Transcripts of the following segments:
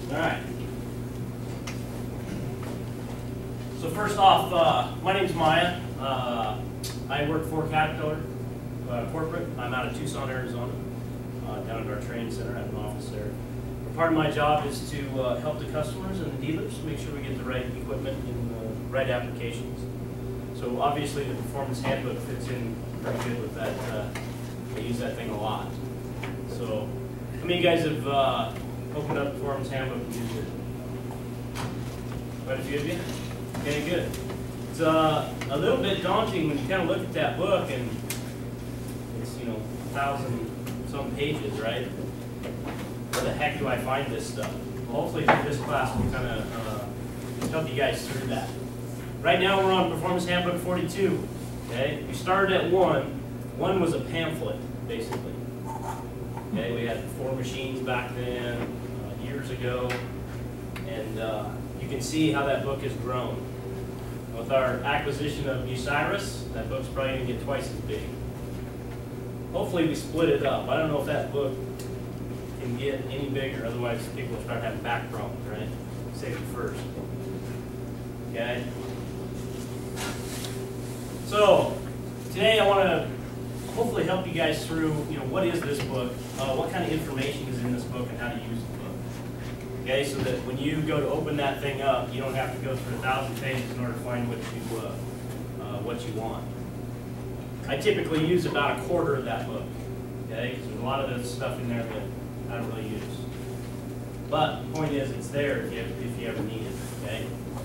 All right. So first off, my name's Maya. I work for Caterpillar Corporate. I'm out of Tucson, Arizona, down at our training center. I have an office there. Part of my job is to help the customers and the dealers make sure we get the right equipment in the right applications. So obviously the Performance Handbook fits in pretty good with that. I use that thing a lot. So how many of you guys have opened up the Performance Handbook and used it? Quite a few of you? Okay, good. It's a little bit daunting when you kind of look at that book and it's, 1,000-some pages, right? Where the heck do I find this stuff? Well, hopefully this class will kind of help you guys through that. Right now we're on Performance Handbook 42. Okay, we started at 1. 1 was a pamphlet, basically. Okay, we had 4 machines back then, years ago, and you can see how that book has grown. With our acquisition of Osiris, that book's probably going to get twice as big. Hopefully we split it up. I don't know if that book can get any bigger, otherwise people will start having back problems, right? Save it first. Okay? So, today I want to hopefully help you guys through, what is this book, what kind of information is in this book, and how to use the book. Okay, so that when you go to open that thing up, you don't have to go through 1,000 pages in order to find what you want. I typically use about a quarter of that book, okay, because there's a lot of the stuff in there that I don't really use. But the point is, it's there if you ever need it, okay?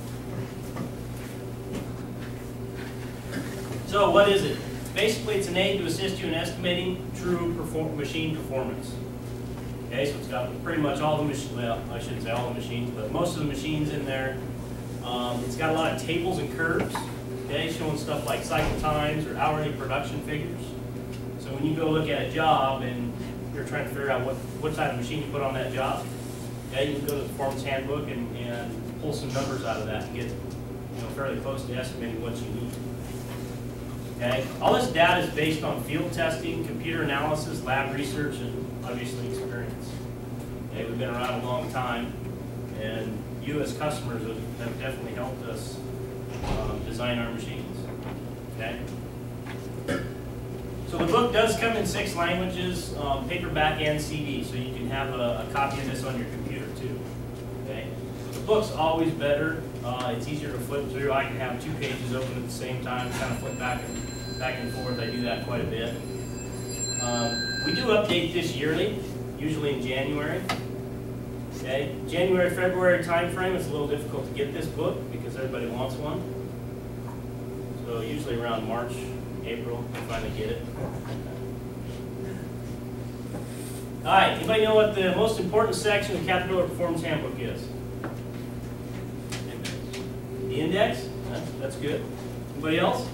So what is it? Basically, it's an aid to assist you in estimating true machine performance. Okay, so it's got pretty much all the machines, well, I shouldn't say all the machines, but most of the machines in there. It's got a lot of tables and curves, okay, showing stuff like cycle times or hourly production figures. So when you go look at a job and you're trying to figure out what type of machine you put on that job, okay, you can go to the Performance Handbook and pull some numbers out of that and get fairly close to estimating what you need. Okay, all this data is based on field testing, computer analysis, lab research, and obviously experience. Okay, we've been around a long time, and you as customers have definitely helped us design our machines. Okay. So the book does come in 6 languages, paperback and CD, so you can have a copy of this on your computer too. Okay. The book's always better. It's easier to flip through. I can have 2 pages open at the same time, kind of flip back and forth. I do that quite a bit. We do update this yearly, usually in January. Okay, January, February time frame, it's a little difficult to get this book because everybody wants one. So usually around March, April, we finally get it. All right, anybody know what the most important section of the Caterpillar Performance Handbook is? The index? That's good. Anybody else?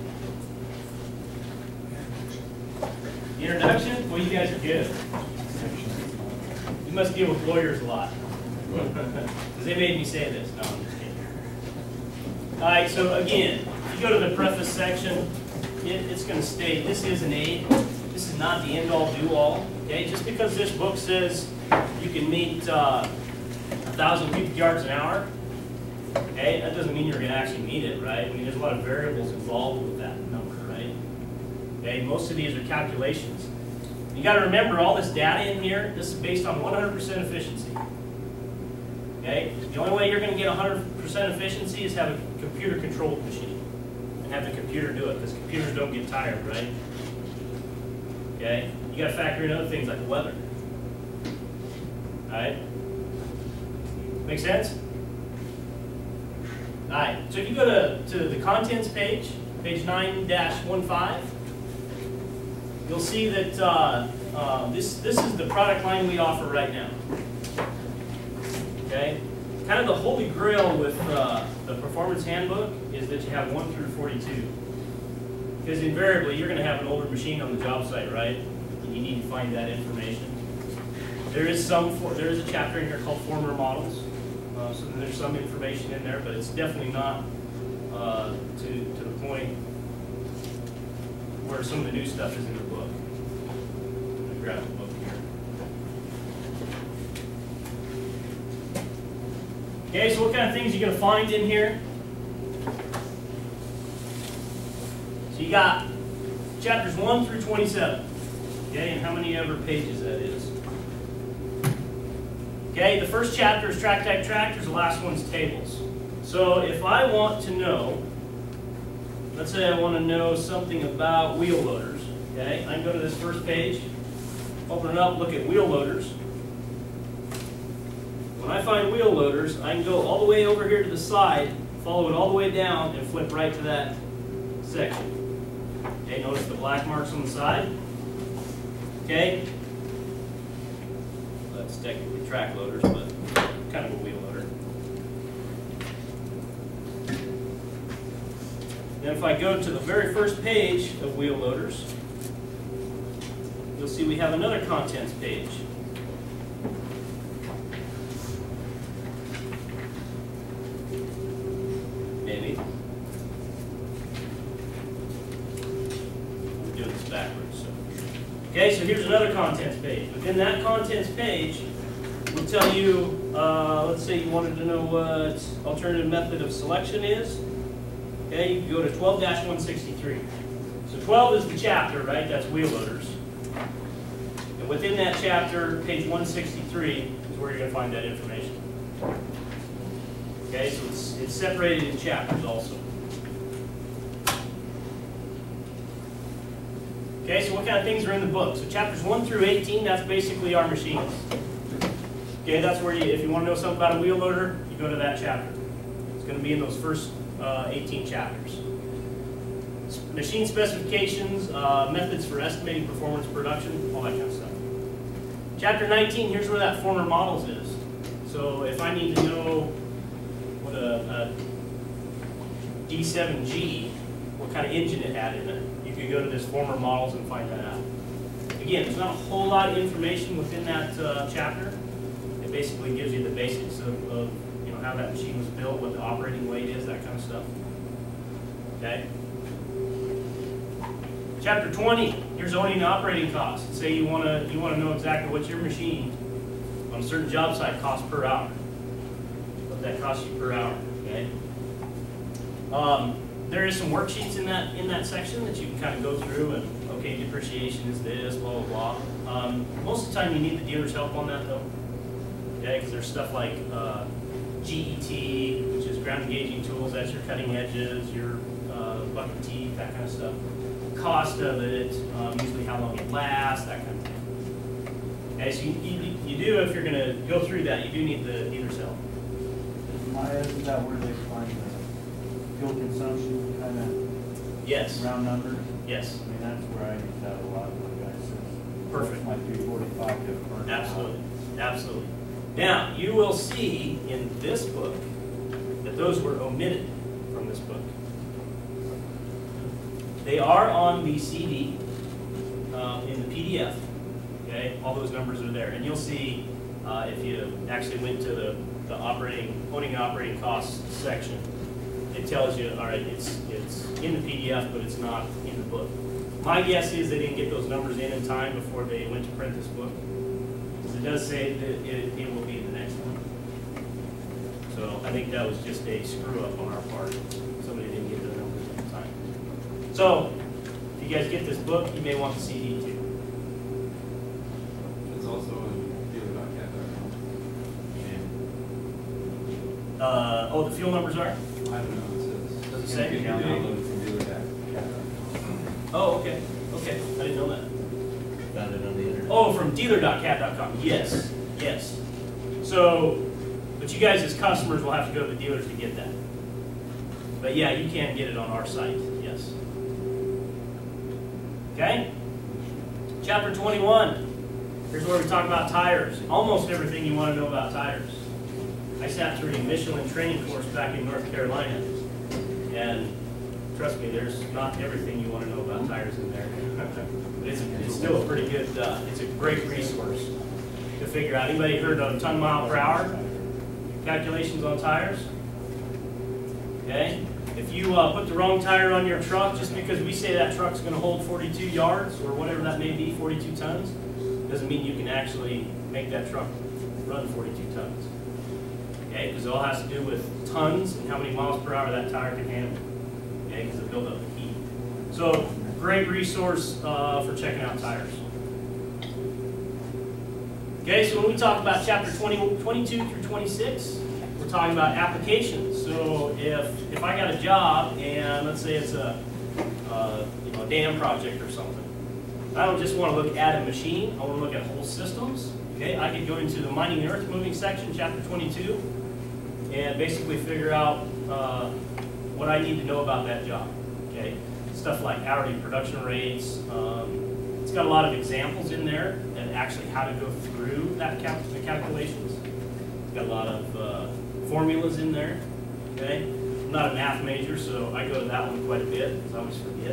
The introduction? Well, you guys are good. You must deal with lawyers a lot. Because they made me say this. No, I'm just kidding. All right, so again, if you go to the preface section, it's going to state this is an aid. This is not the end-all, do-all. Okay, just because this book says you can meet 1,000 cubic yards an hour, okay, that doesn't mean you're going to actually meet it, right? I mean, there's a lot of variables involved with that number, right? Okay, most of these are calculations. You got to remember all this data in here, this is based on 100% efficiency. Okay? The only way you're going to get 100% efficiency is have a computer-controlled machine and have the computer do it, because computers don't get tired, right? Okay? You got to factor in other things like weather. All right? Make sense? All right. So if you go to the contents page, page 9-15. You'll see that this is the product line we offer right now. Okay, kind of the holy grail with the Performance Handbook is that you have 1 through 42. Because invariably you're going to have an older machine on the job site, right? And you need to find that information. There is a chapter in here called former models, so there's some information in there, but it's definitely not to the point where some of the new stuff is in the book. Let me grab the book here. Okay, so what kind of things are you going to find in here? So you got chapters 1 through 27. Okay, and how many ever pages that is. Okay, the first chapter is track type tractors, the last one's tables. So if I want to know, let's say I want to know something about wheel loaders. Okay, I can go to this first page, open it up, look at wheel loaders. When I find wheel loaders, I can go all the way over here to the side, follow it all the way down, and flip right to that section. Okay, notice the black marks on the side. Okay, that's technically track loaders, but kind of a wheel loader. Then if I go to the very first page of wheel loaders, you'll see we have another contents page. Maybe. I'm doing this backwards. So. Okay, so here's another contents page. Within that contents page, we'll tell you, let's say you wanted to know what alternative method of selection is. Okay, you can go to 12-163. So 12 is the chapter, right? That's wheel loaders. And within that chapter, page 163 is where you're going to find that information. Okay, so it's separated in chapters also. Okay, so what kind of things are in the book? So chapters 1 through 18, that's basically our machines. Okay, that's where if you want to know something about a wheel loader, you go to that chapter. It's going to be in those first 18 chapters. Machine specifications, methods for estimating performance, production, all that kind of stuff. Chapter 19, here's where that former models is. So if I need to know what a D7G, what kind of engine it had in it, you can go to this former models and find that out. Again, there's not a whole lot of information within that chapter. It basically gives you the basics of you know, how that machine was built, what the operating weight is, that kind of stuff. Okay. Chapter 20, here's owning and operating costs. Say you want to know exactly what your machine on a certain job site costs per hour. What that costs you per hour. Okay. There is some worksheets in that section that you can kind of go through and okay, depreciation is this, blah blah blah. Most of the time you need the dealer's help on that though. Okay, because there's stuff like GET, which is ground engaging tools, that's your cutting edges, your bucket teeth, that kind of stuff. Cost of it, usually how long it lasts, that kind of thing. Okay, so you do, if you're going to go through that, you do need the dealer's help. Maya, isn't that where they find the fuel consumption kind of yes. round numbers? Yes. I mean, that's where I use that a lot when the guy says, perfect. My 345 to burn. Absolutely. Absolutely. Now, you will see in this book that those were omitted from this book. They are on the CD in the PDF. Okay, all those numbers are there, and you'll see if you actually went to the owning and operating costs section, it tells you, all right, it's in the PDF, but it's not in the book. My guess is they didn't get those numbers in time before they went to print this book. It does say that it will be in the next one. So I think that was just a screw up on our part. Somebody didn't get the numbers in time. So if you guys get this book, you may want the CD too. It's also on dealer.cat.com. Oh, the fuel numbers are? I don't know. It says. Does it say? You can download from dealer.cat.com. Oh, okay. Okay. I didn't know that. Found it on the internet. Oh, from dealer.cat.com. Yes. Yes. So, but you guys as customers will have to go to the dealers to get that. But yeah, you can get it on our site. Yes. Okay? Chapter 21. Here's where we talk about tires. Almost everything you want to know about tires. I sat through a Michelin training course back in North Carolina. And trust me, there's not everything you want to know about tires in there. But it's still a pretty good, it's a great resource to figure out. Anybody heard of ton mile per hour calculations on tires? Okay? If you put the wrong tire on your truck, just because we say that truck's going to hold 42 yards or whatever that may be, 42 tons, doesn't mean you can actually make that truck run 42 tons. Okay, because it all has to do with tons and how many miles per hour that tire can handle. Okay, because it builds up the heat. So, great resource for checking out tires. Okay, so when we talk about chapter 22 through 26, we're talking about applications. So if I got a job and let's say it's a dam project or something, I don't just want to look at a machine. I want to look at whole systems. Okay, I could go into the mining and earth moving section, chapter 22, and basically figure out what I need to know about that job. Okay, stuff like hourly production rates. It's got a lot of examples in there and actually how to go through the calculations. It's got a lot of formulas in there. Okay, I'm not a math major, so I go to that one quite a bit because I always forget.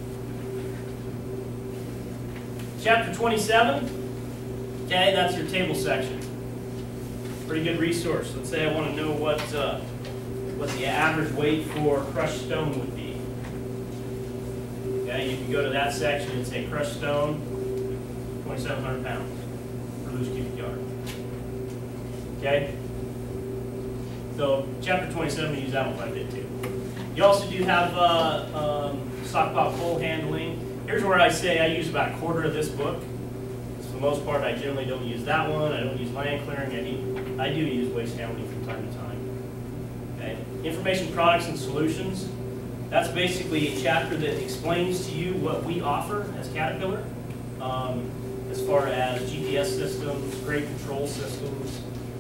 Chapter 27, okay, that's your table section. Pretty good resource. Let's say I want to know what the average weight for crushed stone would be. Okay, you can go to that section and say crushed stone, 2,700 pounds per loose cubic yard. Okay? So chapter 27, we use that one quite a bit too. You also do have stockpile coal handling. Here's where I say I use about a quarter of this book. For the most part, I generally don't use that one. I don't use land clearing. I do use waste handling from time to time. Okay? Information products and solutions. That's basically a chapter that explains to you what we offer as Caterpillar, as far as GPS systems, grade control systems.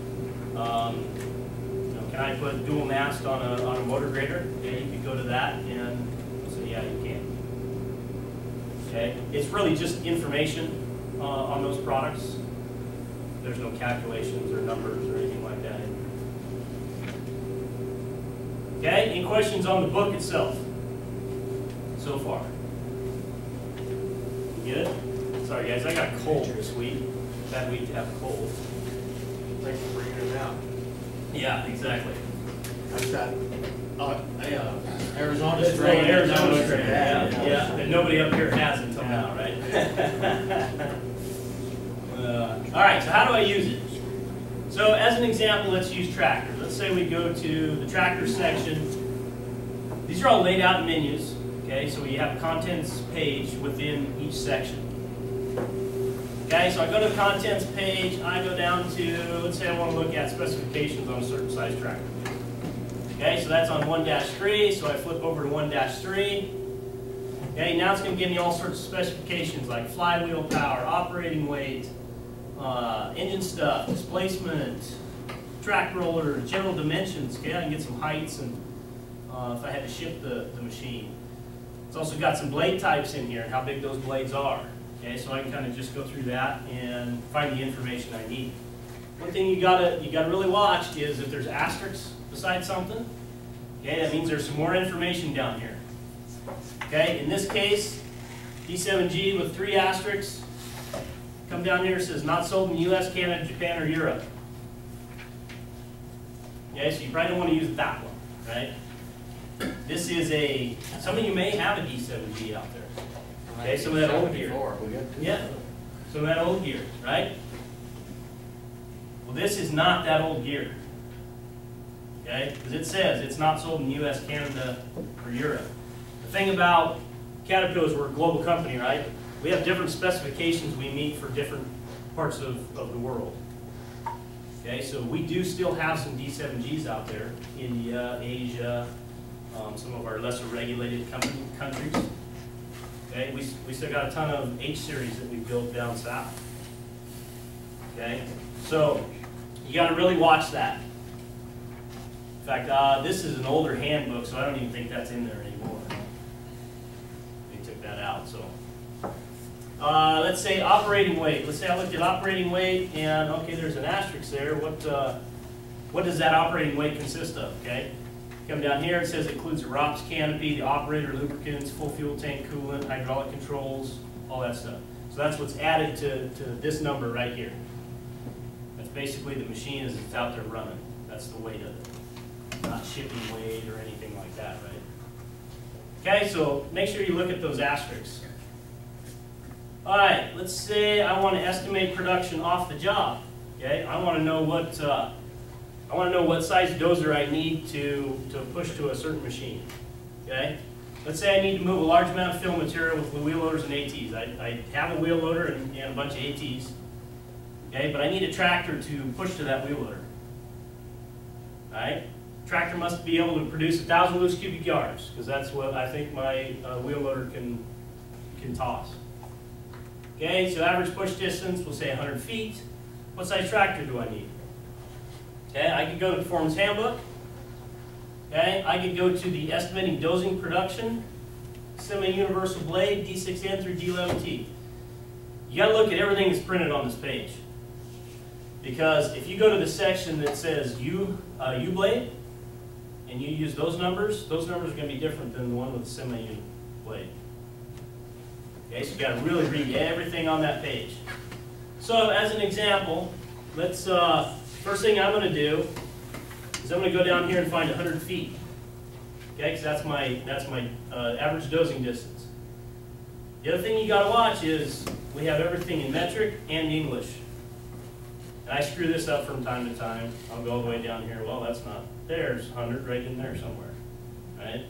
Can I put dual mast on a motor grader? Yeah, you could go to that and say, yeah, you can. Okay, it's really just information on those products. There's no calculations or numbers or anything like that. Okay, any questions on the book itself so far? Good? Sorry guys, I got a cold this week. Bad week to have a cold. Thanks for bringing it out. Yeah, exactly. I've got Arizona It's strain. called Arizona strain, yeah. And nobody up here has until now, right? All right, so how do I use it? So as an example, let's use tractors. Let's say we go to the tractor section. These are all laid out in menus, okay? So you have a contents page within each section. Okay, so I go to the contents page, I go down to, let's say I want to look at specifications on a certain size tractor. Okay, so that's on 1-3, so I flip over to 1-3. Okay, now it's going to give me all sorts of specifications like flywheel power, operating weight, engine stuff, displacement, track roller, general dimensions. Okay, I can get some heights and if I had to ship the machine. It's also got some blade types in here and how big those blades are. Okay, so I can kind of just go through that and find the information I need. One thing you gotta really watch is if there's asterisks beside something. Okay, that means there's some more information down here. Okay, in this case, D7G with 3 asterisks. Come down here, it says not sold in the U.S., Canada, Japan, or Europe. Okay, so you probably don't want to use that one, right? This is some of you may have a D7G out there. Okay, some of that old gear. Yeah, some of that old gear, right? Well, this is not that old gear. Okay, because it says it's not sold in the U.S., Canada, or Europe. The thing about Caterpillar is we're a global company, right? We have different specifications we meet for different parts of the world. Okay, so we do still have some D7Gs out there, India, Asia, some of our lesser regulated countries. Okay, we still got a ton of H-series that we built down south. Okay, so you got to really watch that. In fact, this is an older handbook, so I don't even think that's in there anymore. They took that out. So let's say operating weight. Let's say I looked at operating weight, and okay, there's an asterisk there. What does that operating weight consist of? Okay. Come down here, it says it includes the ROPS canopy, the operator, lubricants, full fuel tank, coolant, hydraulic controls, all that stuff. So that's what's added to this number right here. That's basically the machine as it's out there running. That's the weight of it. Not shipping weight or anything like that, right? Okay, so make sure you look at those asterisks. All right, let's say I want to estimate production off the job. Okay, I want to know I want to know what size dozer I need to push to a certain machine. Okay? Let's say I need to move a large amount of fill material with wheel loaders and ATs. I have a wheel loader and a bunch of ATs. Okay, but I need a tractor to push to that wheel loader. Alright? Tractor must be able to produce 1,000 loose cubic yards, because that's what I think my wheel loader can toss. Okay, so average push distance, we'll say 100 feet. What size tractor do I need? Okay, I could go to Performance Handbook. Okay, I could go to the Estimating Dozing Production, Semi-Universal Blade, D6N through D11T. You got to look at everything that's printed on this page. Because if you go to the section that says U-blade, and you use those numbers are going to be different than the one with the semi-U blade. Okay, so you got to really read everything on that page. So as an example, let's, first thing I'm going to do is I'm going to go down here and find 100 feet. Okay, because that's my average dozing distance. The other thing you got to watch is we have everything in metric and English. And I screw this up from time to time. I'll go all the way down here. Well, that's not. There's 100 right in there somewhere. Right?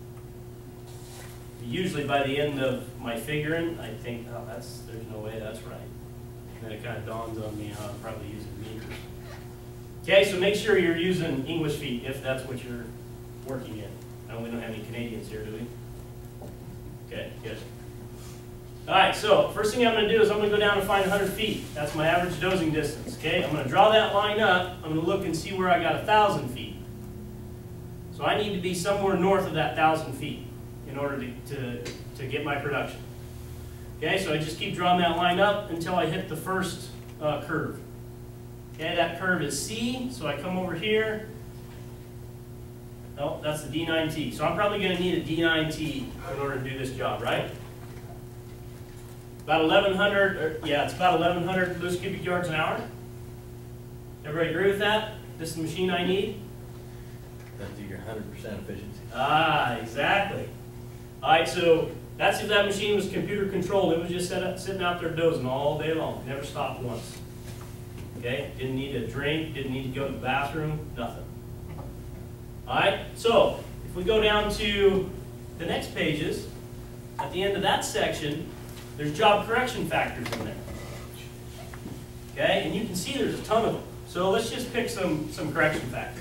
Usually by the end of my figuring, I think, oh, there's no way that's right. And then it kind of dawns on me how I'm probably using meters. Okay, so make sure you're using English feet if that's what you're working in. We don't have any Canadians here, do we? Okay, good. All right, so first thing I'm going to do is I'm going to go down and find 100 feet. That's my average dozing distance. Okay, I'm going to draw that line up. I'm going to look and see where I got 1,000 feet. So I need to be somewhere north of that 1,000 feet in order to get my production. Okay, so I just keep drawing that line up until I hit the first curve. Okay, that curve is C, so I come over here. Oh, that's the D9T. So I'm probably going to need a D9T in order to do this job, right? About 1,100, it's about 1,100 loose cubic yards an hour. Everybody agree with that? This is the machine I need? That's your 100% efficiency. Ah, exactly. All right, so that's if that machine was computer controlled. It was just sitting out there dozing all day long. Never stopped once. Okay, didn't need a drink, didn't need to go to the bathroom, nothing. All right, so if we go down to the next pages, at the end of that section, there's job correction factors in there. Okay, and you can see there's a ton of them. So let's just pick some correction factors.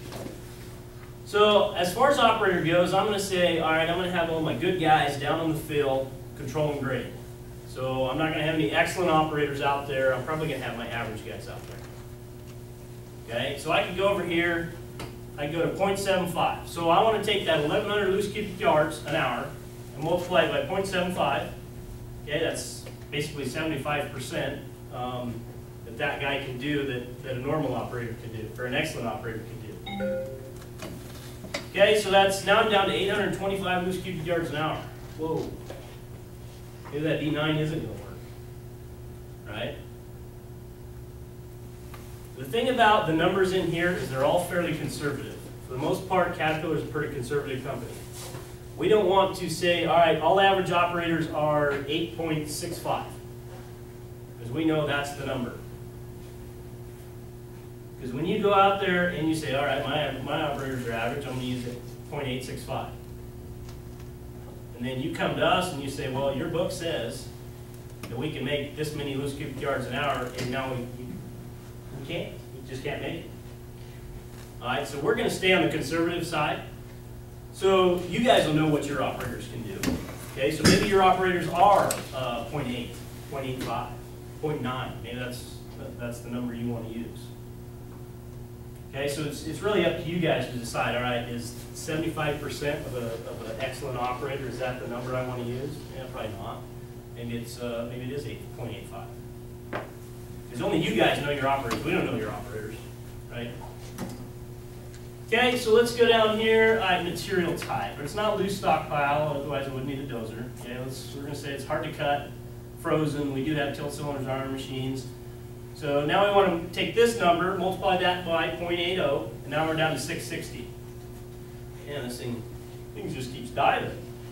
So as far as operator goes, I'm going to say, all right, I'm going to have all my good guys down on the field controlling grade. So I'm not going to have any excellent operators out there. I'm probably going to have my average guys out there. Okay, so I can go over here. I can go to 0.75. So I want to take that 1,100 loose cubic yards an hour and multiply it by 0.75. Okay, that's basically 75% that guy can do that a normal operator can do, or an excellent operator can do. Okay, so that's now I'm down to 825 loose cubic yards an hour. Whoa. Maybe that D9 isn't going to work, right? The thing about the numbers in here is they're all fairly conservative. For the most part, Caterpillar is a pretty conservative company. We don't want to say, all right, all average operators are 8.65, because we know that's the number. Because when you go out there and you say, all right, my operators are average, I'm going to use 0.865. And then you come to us and you say, well, your book says that we can make this many loose cubic yards an hour, and now we can't. We just can't make it. All right, so we're going to stay on the conservative side. So you guys will know what your operators can do. Okay, so maybe your operators are 0.8, 0.85, 0.9. Maybe that's the number you want to use. Okay, so it's really up to you guys to decide. All right, is 75% of an excellent operator, is that the number I want to use? Yeah, probably not. Maybe it is 8.85. Because only you guys know your operators. We don't know your operators, right? Okay, so let's go down here. Material type. It's not loose stockpile, otherwise I wouldn't need a dozer. Okay, we're going to say it's hard to cut, frozen. We do have tilt cylinders on our machines. So now we want to take this number, multiply that by 0.80, and now we're down to 660. And this thing just keeps diving.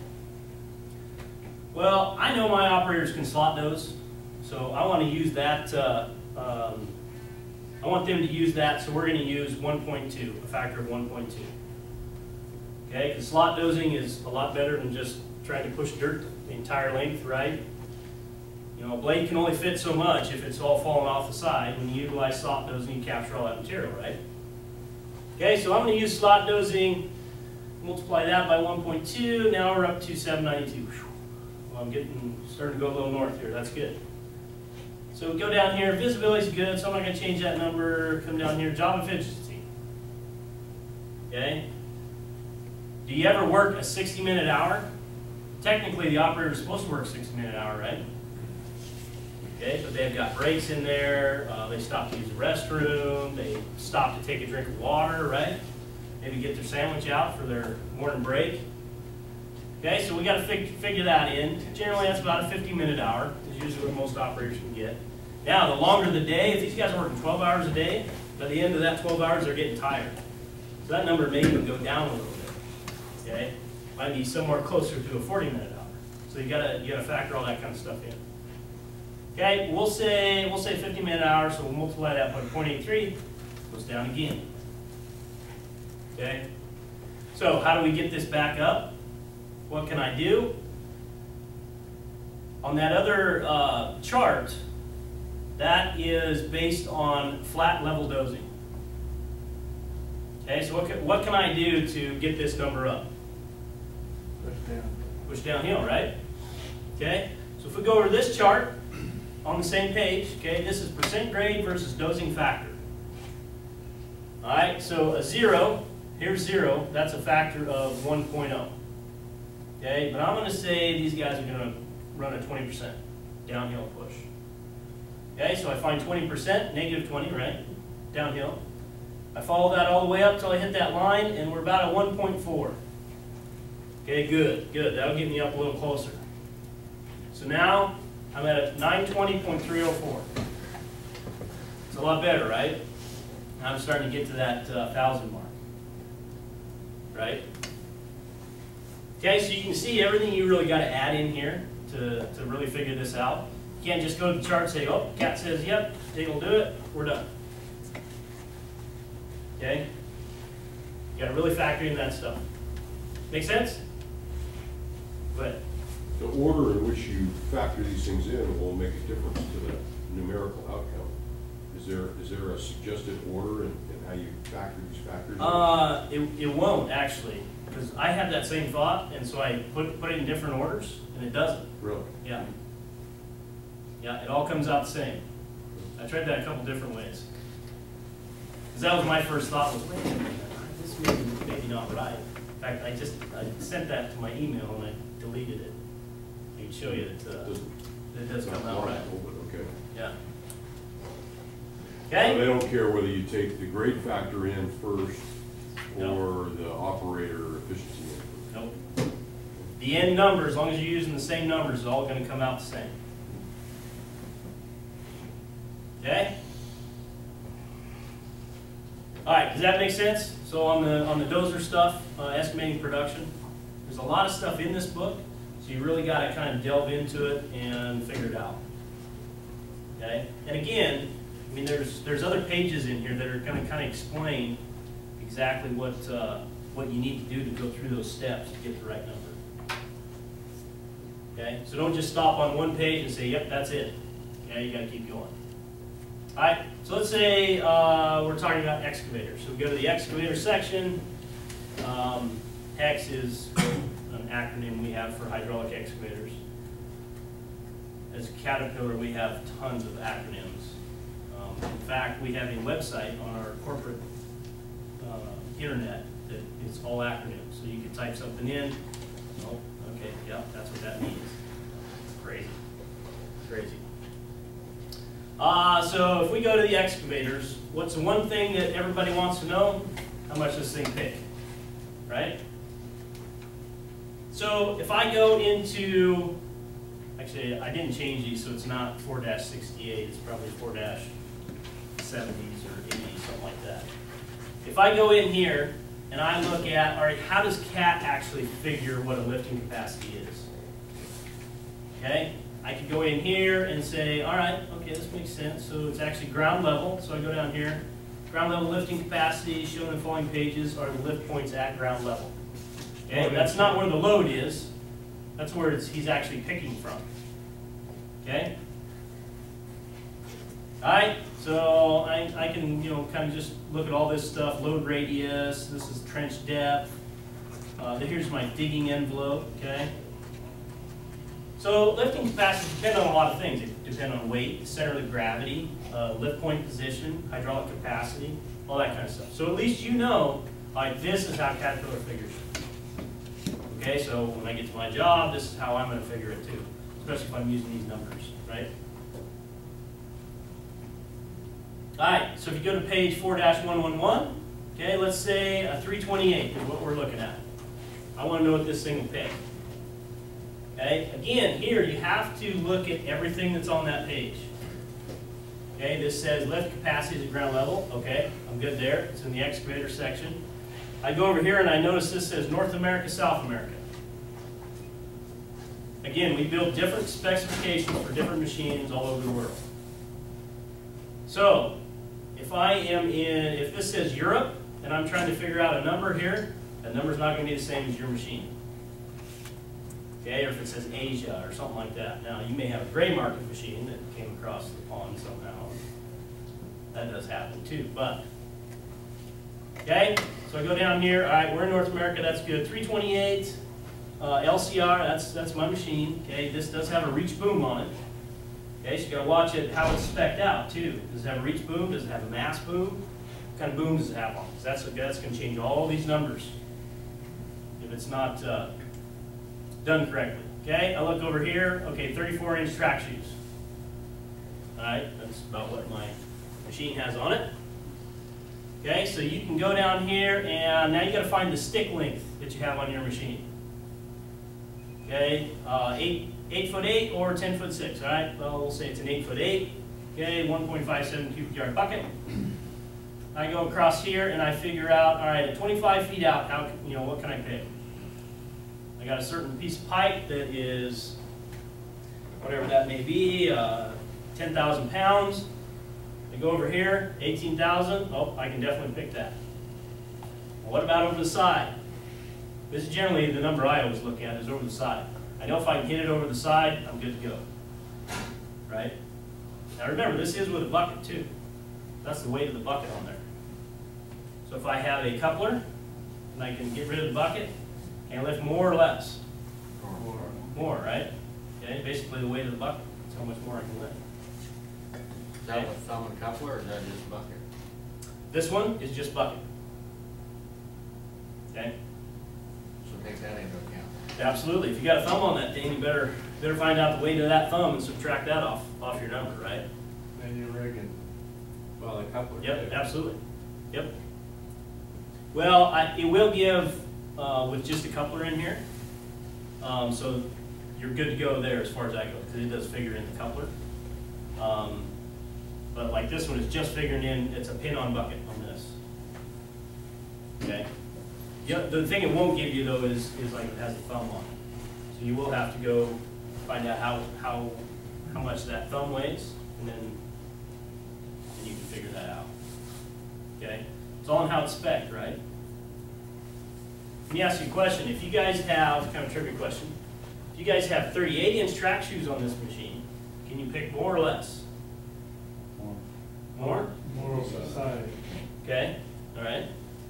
Well, I know my operators can slot those, so I want to use that I want them to use that, so we're going to use 1.2, a factor of 1.2. Okay, because slot dozing is a lot better than just trying to push dirt the entire length, right? You know, a blade can only fit so much if it's all falling off the side. When you utilize slot dozing, you capture all that material, right? Okay, so I'm going to use slot dozing, multiply that by 1.2, now we're up to 792. Well, I'm starting to go a little north here, that's good. So we go down here, visibility is good, so I'm not going to change that number. Come down here, job efficiency. Okay? Do you ever work a 60-minute hour? Technically, the operator is supposed to work a 60-minute hour, right? Okay, but they've got breaks in there, they stop to use the restroom, they stop to take a drink of water, right? Maybe get their sandwich out for their morning break. Okay, so we got to figure that in. Generally, that's about a 50-minute hour, is usually what most operators can get. Now, the longer the day, if these guys are working 12 hours a day, by the end of that 12 hours, they're getting tired. So that number may even go down a little bit. Okay, might be somewhere closer to a 40-minute hour. So you gotta factor all that kind of stuff in. Okay, we'll say 50-minute hour, so we'll multiply that by 0.83, goes down again. Okay, so how do we get this back up? What can I do? On that other chart, that is based on flat level dosing. Okay, so what can I do to get this number up? Push down. Push downhill, right? Okay, so if we go over this chart on the same page, okay, this is percent grade versus dosing factor. All right, so a 0, here's 0, that's a factor of 1.0. Okay, but I'm going to say these guys are going to run a 20% downhill push. Okay, so I find 20%, negative 20, right? Downhill. I follow that all the way up until I hit that line, and we're about a 1.4. Okay, good, good. That'll get me up a little closer. So now I'm at a 920.304. It's a lot better, right? Now I'm starting to get to that 1,000 mark, right? Okay, so you can see everything you really got to add in here to really figure this out. You can't just go to the chart and say, oh, Cat says, yep, it'll do it, we're done. Okay? You got to really factor in that stuff. Make sense? Go ahead. The order in which you factor these things in will make a difference to the numerical outcome. Is there a suggested order in how you factor these factors in? It won't, actually. Because I had that same thought, and so I put it in different orders, and it doesn't. Really? Yeah. Yeah, it all comes out the same. I tried that a couple different ways. Because that was my first thought was, wait a minute, this may maybe not right. In fact, I sent that to my email, and I deleted it. I can show you that it does come out right. Okay. Yeah. So Okay? they don't care whether you take the grade factor in first or the operator efficiency in first. Nope. The end number, as long as you're using the same numbers, is all going to come out the same. Okay? All right, does that make sense? So on the dozer stuff, estimating production, there's a lot of stuff in this book, so you really got to kind of delve into it and figure it out. Okay? And again, I mean, there's other pages in here that are going to kind of explain exactly what you need to do to go through those steps to get the right number. Okay? So don't just stop on one page and say, yep, that's it. Okay? You got to keep going. All right, so let's say we're talking about excavators. So we go to the excavator section. HEX is an acronym we have for hydraulic excavators. As Caterpillar, we have tons of acronyms. In fact, we have a website on our corporate internet that is all acronyms. So you can type something in. Oh, okay, yeah, that's what that means. Crazy, crazy. So if we go to the excavators, what's the one thing that everybody wants to know? How much this thing pays, right? So if I go into, actually I didn't change these, so it's not 4-68, it's probably 4-70s or 80s, something like that. If I go in here and I look at, all right, how does CAT actually figure what a lifting capacity is? Okay, I could go in here and say, all right, okay, this makes sense. So it's actually ground level. So I go down here. Ground level lifting capacity shown in the following pages are the lift points at ground level. Okay, that's not where the load is. That's where he's actually picking from. Okay? All right, so I can, kind of just look at all this stuff. Load radius, this is trench depth. Here's my digging envelope, okay? So lifting capacity depends on a lot of things. It depends on weight, the center of gravity, lift point position, hydraulic capacity, all that kind of stuff. So at least you know, like, this is how Caterpillar figures it. Okay, so when I get to my job, this is how I'm going to figure it too, especially if I'm using these numbers, right? All right, so if you go to page 4-111, okay, let's say a 328 is what we're looking at. I want to know what this thing will pay. Okay, again, here you have to look at everything that's on that page. Okay, this says lift capacity at ground level. Okay, I'm good there. It's in the excavator section. I go over here and I notice this says North America, South America. Again, we build different specifications for different machines all over the world. So, if this says Europe, and I'm trying to figure out a number here, that number's not going to be the same as your machine. Okay, or if it says Asia or something like that. Now, you may have a gray market machine that came across the pond somehow. That does happen too, but, okay, so I go down here. All right, we're in North America, that's good. 328, LCR, that's my machine. Okay, this does have a reach boom on it. Okay, so you gotta watch it, how it's spec'd out too. Does it have a reach boom? Does it have a mass boom? What kind of boom does it have on it? That's gonna change all these numbers if it's not done correctly. Okay, I look over here. Okay, 34-inch track shoes. All right, that's about what my machine has on it. Okay, so you can go down here and now you got to find the stick length that you have on your machine. Okay, 8'8" or 10'6". All right, well, we'll say it's an 8'8". Okay, 1.57 cubic yard bucket. I go across here and I figure out, all right, at 25 feet out, how what can I pay? I got a certain piece of pipe that is whatever that may be, 10,000 pounds. I go over here, 18,000. Oh, I can definitely pick that. Well, what about over the side? This is generally the number I always look at, is over the side. I know if I can hit it over the side, I'm good to go. Right? Now remember, this is with a bucket too. That's the weight of the bucket on there. So if I have a coupler, and I can get rid of the bucket, can I lift more or less? More, right? Okay, basically the weight of the bucket. That's how much more I can lift. Is that with thumb and coupler, or is that just bucket? This one is just bucket. Okay? So take that into account. Absolutely. If you got a thumb on that thing, you better find out the weight of that thumb and subtract that off your number, right? And you're rigging, well, a coupler. Yep, too. absolutely. Yep. Well, it will give with just a coupler in here. So you're good to go there as far as I go, because it does figure in the coupler. But like this one is just figuring in, it's a pin-on bucket on this. Okay? The thing it won't give you though is like it has a thumb on it. So you will have to go find out how much that thumb weighs, and then you can figure that out. Okay? It's all in how it's spec'd, right? Let me ask you a question. If you guys have, kind of a trivia question, if you guys have 38-inch track shoes on this machine, can you pick more or less? More? More over the side. Okay, all right.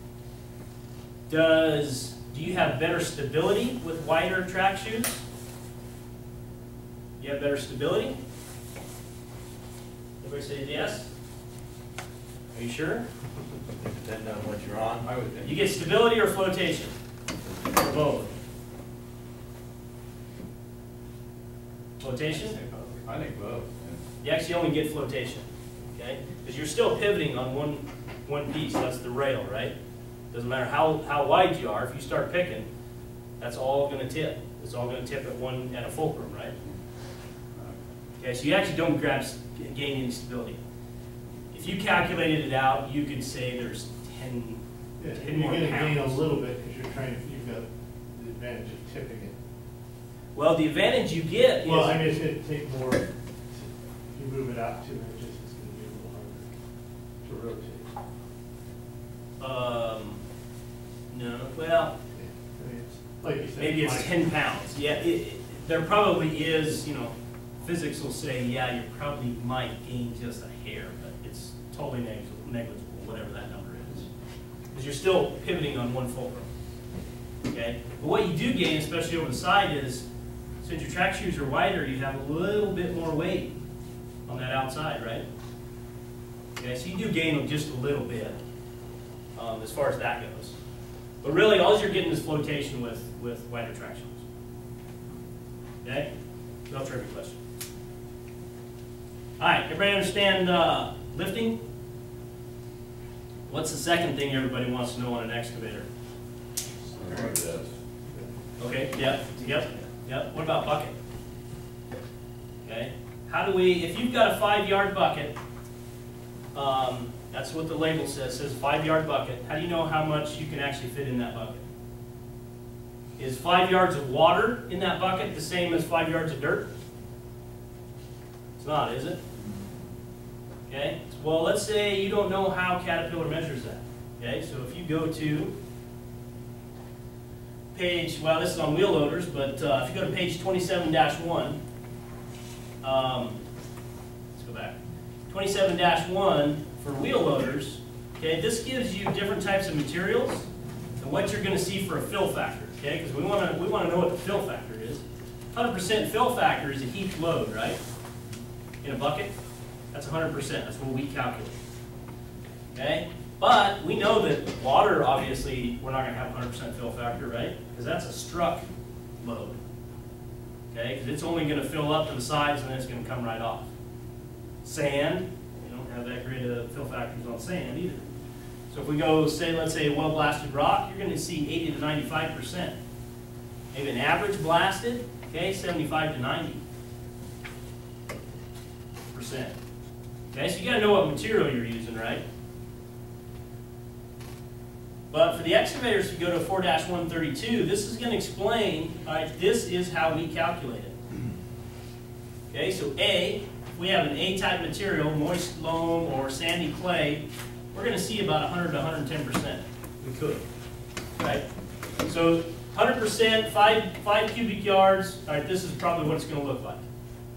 Do you have better stability with wider track shoes? You have better stability? Everybody say yes? Are you sure? Depending on what you're on. I would think. You get stability or flotation? Or both? Flotation? I think both. You actually only get flotation, okay? Because you're still pivoting on one piece, that's the rail, right? Doesn't matter how wide you are, if you start picking, that's all going to tip. It's all going to tip at a fulcrum, right? Okay, so you actually don't gain any stability. If you calculated it out, you could say there's 10 You're more gonna gain a pounds. little bit because you've got the advantage of tipping it. Well, the advantage you get is... Well, I mean, it's gonna take more, if you move it out 2 inches, it's gonna be a little harder to rotate. No, well, I mean, it's, like you said. maybe it's 10 pounds. Yeah, there probably is, physics will say, yeah, you probably might gain just a hair, but it's totally negligible, whatever that number is. Because you're still pivoting on one fulcrum. Okay? But what you do gain, especially over the side, is since your track shoes are wider, you have a little bit more weight on that outside, right? Okay, so you do gain just a little bit as far as that goes. But really, all you're getting is flotation with wider track shoes. Okay? No trivia question. All right, everybody understand lifting? What's the second thing everybody wants to know on an excavator? Okay, yep. What about bucket? Okay, how do we, if you've got a 5-yard bucket, that's what the label says 5-yard bucket. How do you know how much you can actually fit in that bucket? Is 5 yards of water in that bucket the same as 5 yards of dirt? It's not, is it? Okay, well, let's say you don't know how Caterpillar measures that. Okay, so if you go to page, well, this is on wheel loaders, but if you go to page 27-1, let's go back. 27-1 for wheel loaders, okay, this gives you different types of materials and what you're going to see for a fill factor, okay, because we want to know what the fill factor is. 100% fill factor is a heaped load, right? In a bucket, that's 100%. That's what we calculate, okay? But we know that water, obviously, we're not going to have 100% fill factor, right? Because that's a struck load, okay? Because it's only going to fill up to the sides and then it's going to come right off. Sand, you don't have that great of fill factors on sand either. So if we go, say, let's say a well-blasted rock, you're going to see 80 to 95%. Maybe an average blasted, okay, 75 to 90%. Okay, so you got to know what material you're using, right? But for the excavators, if you go to 4-132, this is going to explain, all right, this is how we calculate it. Okay, so A, if we have an A-type material, moist loam or sandy clay, we're going to see about 100 to 110%. We could, right? So 100%, 5 cubic yards, all right, this is probably what it's going to look like.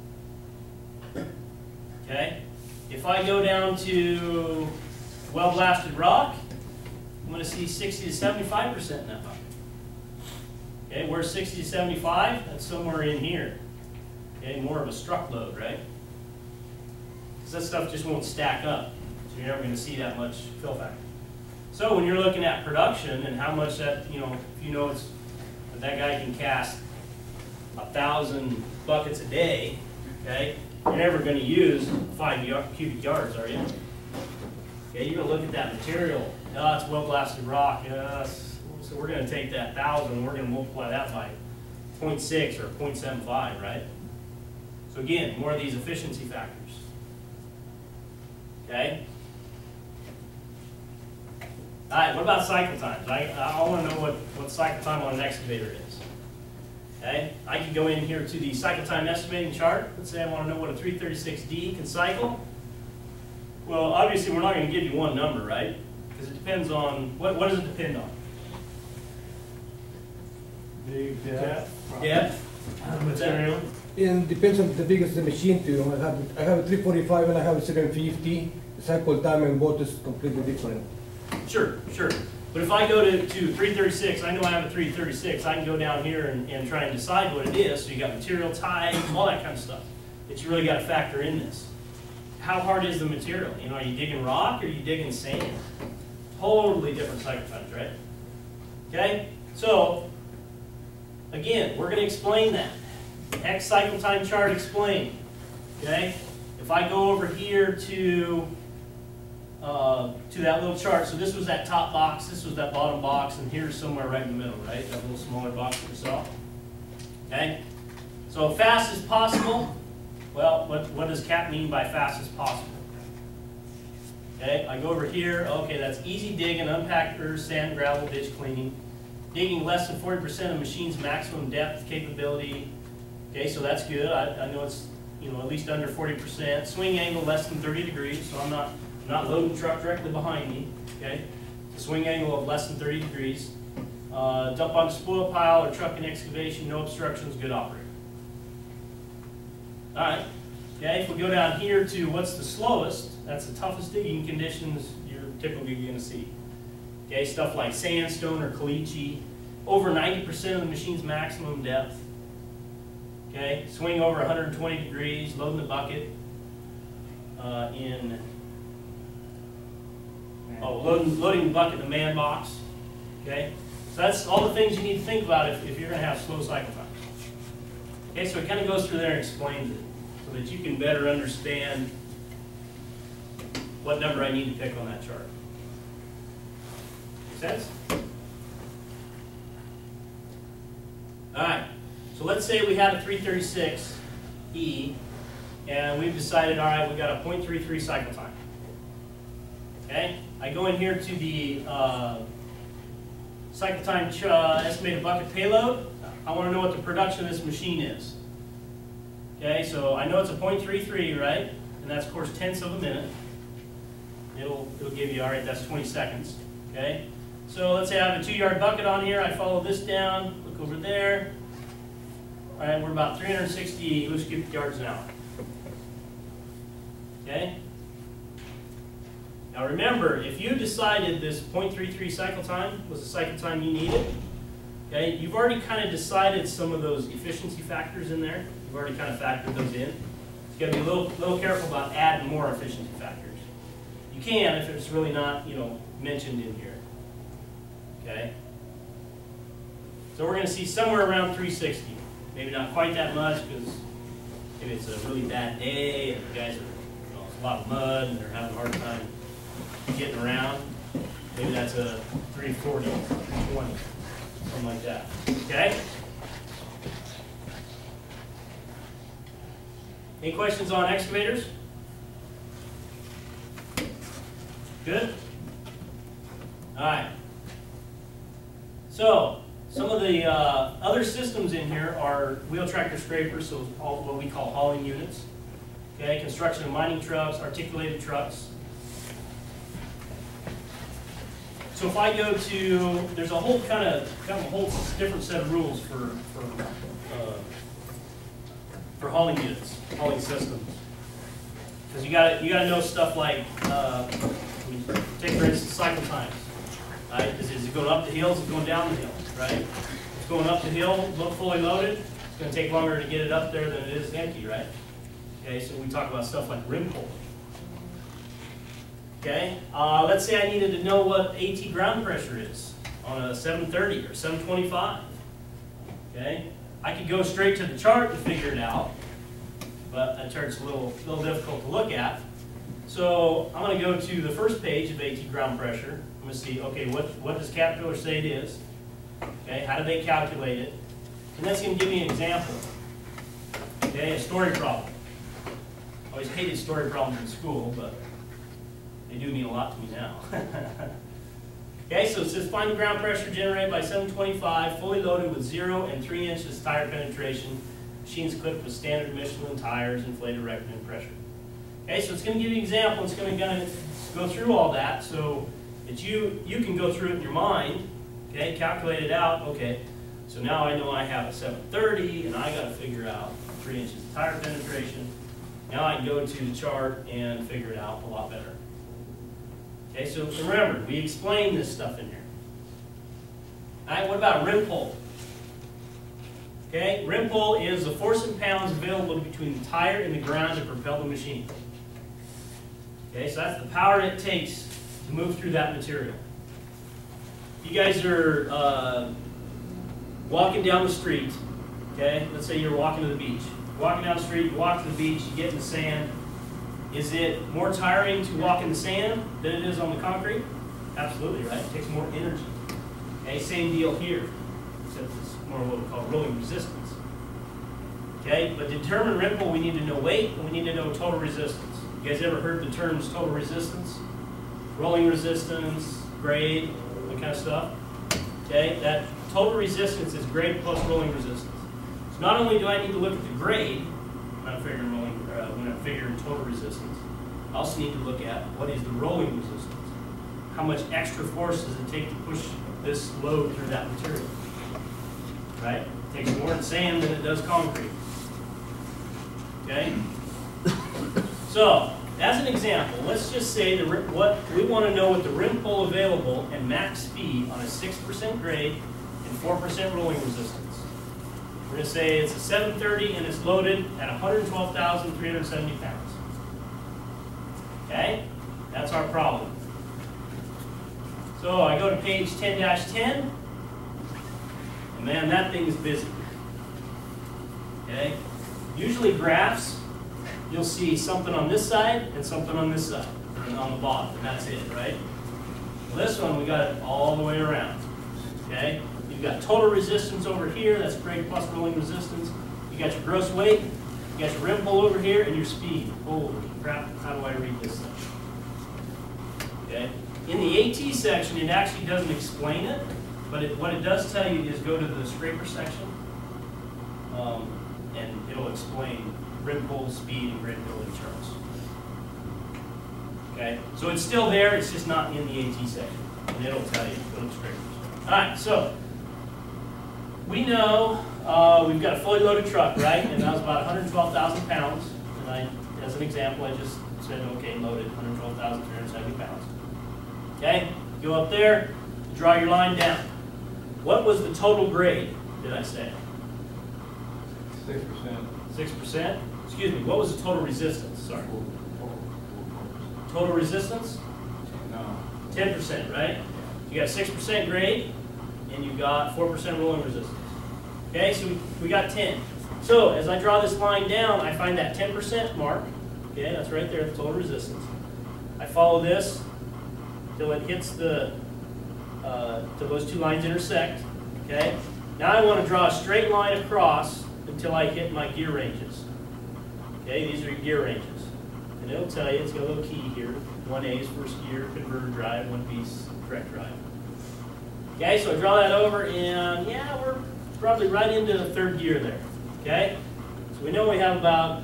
Okay? If I go down to well-blasted rock, I'm going to see 60 to 75% in that bucket. Okay, where's 60 to 75? That's somewhere in here. Okay, more of a struck load, right? Because that stuff just won't stack up. So you're never going to see that much fill factor. So when you're looking at production and how much that, if you know it's, that guy can cast 1,000 buckets a day, okay, you're never going to use 5 cubic yards, are you? Okay, you're going to look at that material. Oh, it's well-blasted rock. So we're going to take that 1,000 and we're going to multiply that by 0.6 or 0.75, right? So again, more of these efficiency factors. Okay? All right, what about cycle times? I want to know what cycle time on an excavator is. Okay? I can go in here to the cycle time estimating chart. Let's say I want to know what a 336D can cycle. Well, obviously we're not going to give you one number, right? Because it depends on, what does it depend on? Big depth. Depth? Material. It depends on the biggest the machine too. I have a 345 and I have a 750. The cycle time and both is completely different. Sure. But if I go to 336, I know I have a 336, I can go down here and try and decide what it is. So you got material type, all that kind of stuff that you really got to factor in this. How hard is the material? Are you digging rock or are you digging sand? Totally different cycle times, right? Okay? So, again, we're going to explain that. X cycle time chart explained. Okay? If I go over here to that little chart, so this was that top box, this was that bottom box, and here's somewhere right in the middle, right? That little smaller box that we saw. Okay? So fast as possible. Well, what does CAP mean by fast as possible? Okay, I go over here. Okay, that's easy digging, unpacked earth, sand, gravel, ditch cleaning. Digging less than 40% of machine's maximum depth capability Okay, so that's good. I know it's, you know, at least under 40%. Swing angle less than 30 degrees, so I'm not loading the truck directly behind me. Okay, swing angle of less than 30 degrees. Dump on spoil pile or truck and excavation, no obstructions, good operator. All right. Okay, if we go down here to what's the slowest, that's the toughest digging conditions you're typically going to see. Okay, stuff like sandstone or caliche, over 90% of the machine's maximum depth. Okay, swing over 120 degrees, loading the bucket loading the bucket in the man box. Okay, so that's all the things you need to think about if you're going to have slow cycle time. Okay, so it kind of goes through there and explains it so that you can better understand what number I need to pick on that chart. Make sense? All right, so let's say we have a 336E and we've decided, all right, we've got a 0.33 cycle time. Okay, I go in here to the cycle time estimated bucket payload. I want to know what the production of this machine is. Okay, so I know it's a 0.33, right? And that's, of course, tenths of a minute. It'll give you, all right, that's 20 seconds. Okay, so let's say I have a 2-yard bucket on here. I follow this down, look over there. All right, we're about 360 loose cubic yards an hour. Okay? Now remember, if you decided this 0.33 cycle time was the cycle time you needed, okay, you've already kind of decided some of those efficiency factors in there. You've already kind of factored those in. You've got to be a little careful about adding more efficiency factors. You can if it's really not, you know, mentioned in here. Okay? So we're going to see somewhere around 360. Maybe not quite that much because maybe it's a really bad day and the guys are, you know, it's a lot of mud and they're having a hard time getting around. Maybe that's a 340, 320, something like that. Okay? Any questions on excavators? Good? All right. So, some of the other systems in here are wheel tractor scrapers, so all what we call hauling units. Okay, construction of mining trucks, articulated trucks. So if I go to, there's a whole kind of a whole different set of rules for hauling units, hauling systems. Because you got to know stuff like, take for instance cycle times. Right? Is it going up the hill? Is it going down the hill? Right? If it's going up the hill, fully loaded, it's going to take longer to get it up there than it is empty, right? Okay, so we talk about stuff like rim pull. Okay, let's say I needed to know what AT ground pressure is on a 730 or 725. Okay, I could go straight to the chart to figure it out, but that chart's a little difficult to look at. So I'm going to go to the first page of AT ground pressure. I'm going to see, okay, what does Caterpillar say it is? Okay, how do they calculate it? And that's going to give me an example. Okay, a story problem. I always hated story problems in school, but they do mean a lot to me now. Okay, so it says find the ground pressure generated by 725, fully loaded with 0 and 3 inches tire penetration. Machines equipped with standard Michelin tires, inflated reckoning pressure. Okay, so it's going to give you an example. It's going to go through all that so that you can go through it in your mind. Okay, calculate it out. Okay, so now I know I have a 730 and I got to figure out 3 inches of tire penetration. Now I can go to the chart and figure it out a lot better. Okay, so remember, we explained this stuff in here. All right, what about rim pull? Okay, rim pull is the force in pounds available between the tire and the ground to propel the machine. Okay, so that's the power it takes to move through that material. You guys are walking down the street, okay? Let's say you're walking to the beach. Walking down the street, you walk to the beach, you get in the sand. Is it more tiring to walk in the sand than it is on the concrete? Absolutely, right? It takes more energy. Okay, same deal here, except it's more what we call rolling resistance. Okay, but to determine rim pull, we need to know weight and we need to know total resistance. You guys ever heard the terms total resistance? Rolling resistance, grade, that kind of stuff. Okay, that total resistance is grade plus rolling resistance. not only do I need to look at the grade when I'm figuring when I'm figuring total resistance, I also need to look at what is the rolling resistance. How much extra force does it take to push this load through that material? Right? It takes more in sand than it does concrete. Okay? So, as an example, let's just say what we want to know what the rim pull available and max speed on a 6% grade and 4% rolling resistance. We're going to say it's a 730 and it's loaded at 112,370 pounds. Okay? That's our problem. So I go to page 10-10, and man, that thing is busy. Okay? Usually graphs, you'll see something on this side and something on this side, and on the bottom, and that's it, right? Well, this one, we got it all the way around. Okay? You've got total resistance over here, that's grade plus rolling resistance. You got your gross weight, you got your rim pull over here, and your speed. Holy crap, how do I read this thing? Okay? In the AT section, it actually doesn't explain it, but what it does tell you is go to the scraper section, and it'll explain rim pull, speed, and grade building charts. Okay? So it's still there, it's just not in the AT section, and it'll tell you, go to the scrapers. All right, so we know we've got a fully loaded truck, right? And that was about 112,000 pounds. And as an example, I just said, okay, loaded 112,370 pounds. Okay, go up there, draw your line down. What was the total grade, did I say? 6%. 6%? Excuse me, what was the total resistance? Sorry. Total resistance? No. 10%, right? You got 6% grade, and you got 4% rolling resistance. Okay, so we got 10. So as I draw this line down, I find that 10% mark. Okay, that's right there, the total resistance. I follow this till it hits till those two lines intersect. Okay, now I want to draw a straight line across until I hit my gear ranges. Okay, these are your gear ranges. And it'll tell you, it's got a little key here. 1A is first gear, converter drive, 1B is correct drive. Okay, so I draw that over, and yeah, we're probably right into the third gear there. Okay, so we know we have about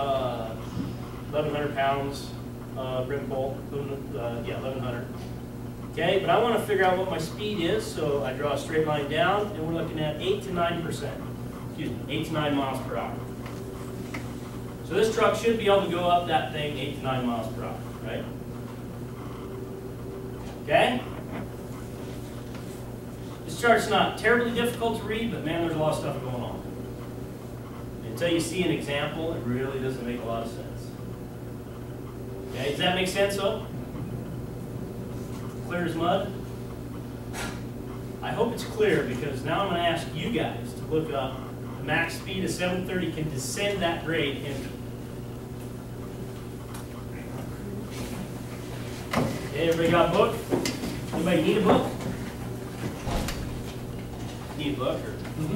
1,100 pounds rim pull. Yeah, 1,100. Okay, but I want to figure out what my speed is, so I draw a straight line down, and we're looking at 8 to 9%. Excuse me, 8 to 9 miles per hour. So this truck should be able to go up that thing 8 to 9 miles per hour, right? Okay? This chart's not terribly difficult to read, but man, there's a lot of stuff going on. Until you see an example, it really doesn't make a lot of sense. Okay, does that make sense though? Clear as mud? I hope it's clear, because now I'm going to ask you guys to look up the max speed of 730 can descend that grade into. Okay, everybody got a book? Anybody need a book? Need a book? Or?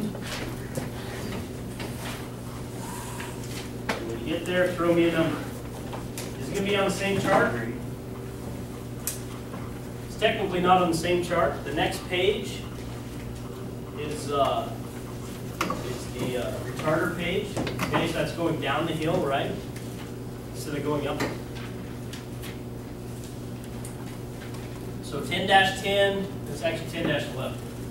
When you get there, throw me a number. Is it going to be on the same chart? It's technically not on the same chart. The next page is the retarder page. Okay, so that's going down the hill, right? Instead of going up. So 10-10, it's actually 10-11.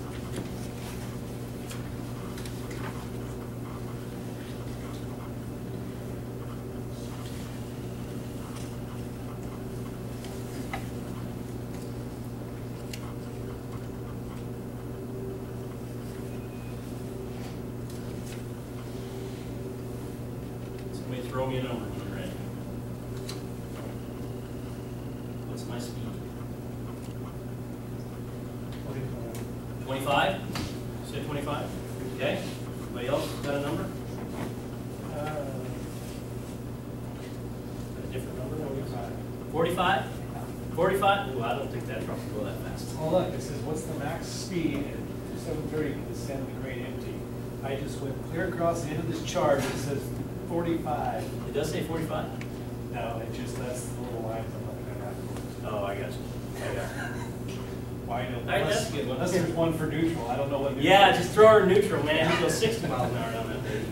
Somebody throw me a number when you're ready. What's my speed? 25? Say 25? Okay. Anybody else got a number? A different number? 45? 45? Ooh, I don't think that truck will go that fast. Oh, look, it says, what's the max speed at 730 can descend the grade empty? I just went clear across the end of this chart, it says 45. It does say 45? No, it just, that's the little lines I'm looking at. Oh, I got you. Why don't, All right, that's a good one. unless there's one for neutral, I don't know what neutral Yeah, is. just throw her in neutral, man. You go 60 miles an hour down that thing.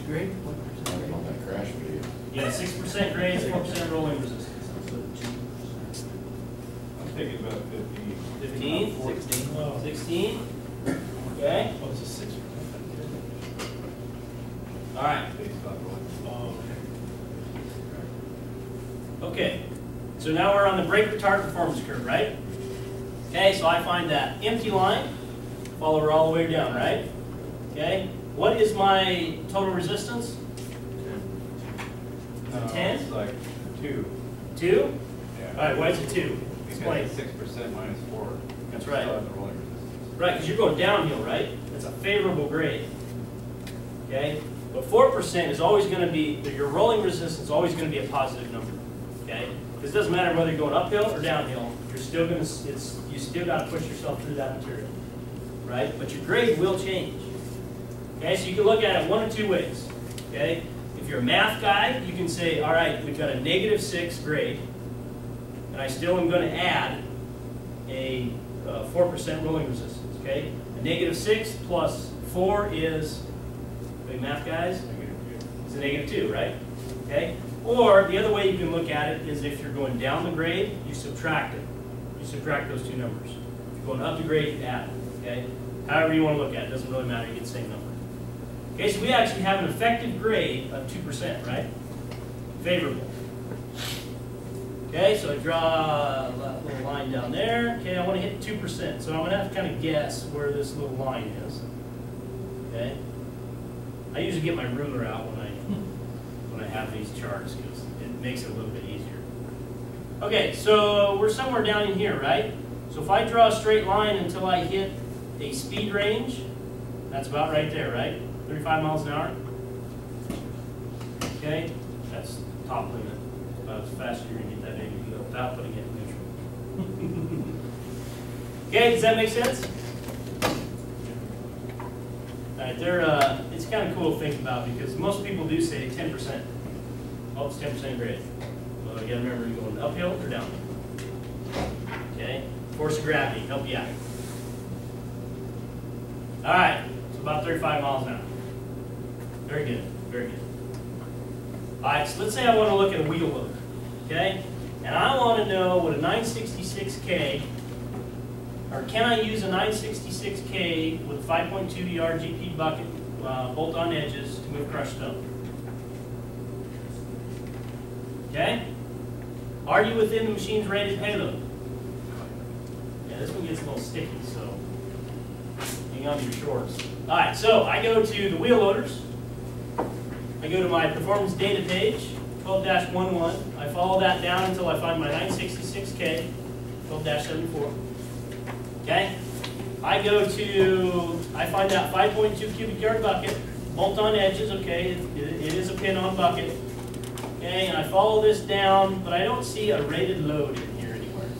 Which grade? What percent grade? On that crash video. Yeah, 6% grade, 4% rolling resistance. I'm thinking about 15. 15? 16? Okay. Oh, it's a 6%. All right. Based on what- Oh, Okay. So now we're on the brake retard performance curve, right? Okay, so I find that empty line, follow her all the way down, right? Okay. What is my total resistance? No, 10? It's like 2. 2? Yeah. All right, why is it 2? Explain. Because it's 6% minus 4. That's right. Still have the rolling resistance. Right, because you're going downhill, right? It's a favorable grade. Okay? But 4% is always going to be, your rolling resistance is always going to be a positive number. Okay? Because it doesn't matter whether you're going uphill or downhill, you're still going to, you still got to push yourself through that material. Right? But your grade will change. Okay? So you can look at it one of two ways. Okay? If you're a math guy, you can say, all right, we've got a -6 grade, and I still am going to add a 4% rolling resistance, okay? A -6 plus 4 is, big math guys, it's a -2, right? Okay? Or the other way you can look at it is if you're going down the grade, you subtract it. You subtract those two numbers. If you're going up the grade, you add it, okay? However you want to look at it, doesn't really matter, you get the same number. Okay, so we actually have an effective grade of 2%, right? Favorable. Okay, so I draw a little line down there. Okay, I want to hit 2%, so I'm going to have to kind of guess where this little line is. Okay, I usually get my ruler out when I have these charts because it makes it a little bit easier. Okay, so we're somewhere down in here, right? So if I draw a straight line until I hit a speed range, that's about right there, right? 35 miles an hour. Okay, that's top limit. About as fast as you're going to get that baby to go without putting it in neutral. Okay, does that make sense? All right, it's kind of cool to think about because most people do say 10%. Oh, it's 10% grade. Well, you got to remember you're going uphill or downhill. Okay, force of gravity, help you out. All right, so about 35 miles an hour. Very good, very good. All right, so let's say I want to look at a wheel load, okay? And I want to know what a 966K, or can I use a 966K with a 5.2 RGP bucket, bolt-on edges to move crushed stone? Okay? Are you within the machine's rated payload? Yeah, this one gets a little sticky, so hang on to your shorts. All right, so I go to the wheel loaders. I go to my performance data page, 12-11. I follow that down until I find my 966K, 12-74. Okay? I find that 5.2 cubic yard bucket, bolt-on edges, okay, it is a pin-on bucket. Okay, and I follow this down, but I don't see a rated load in here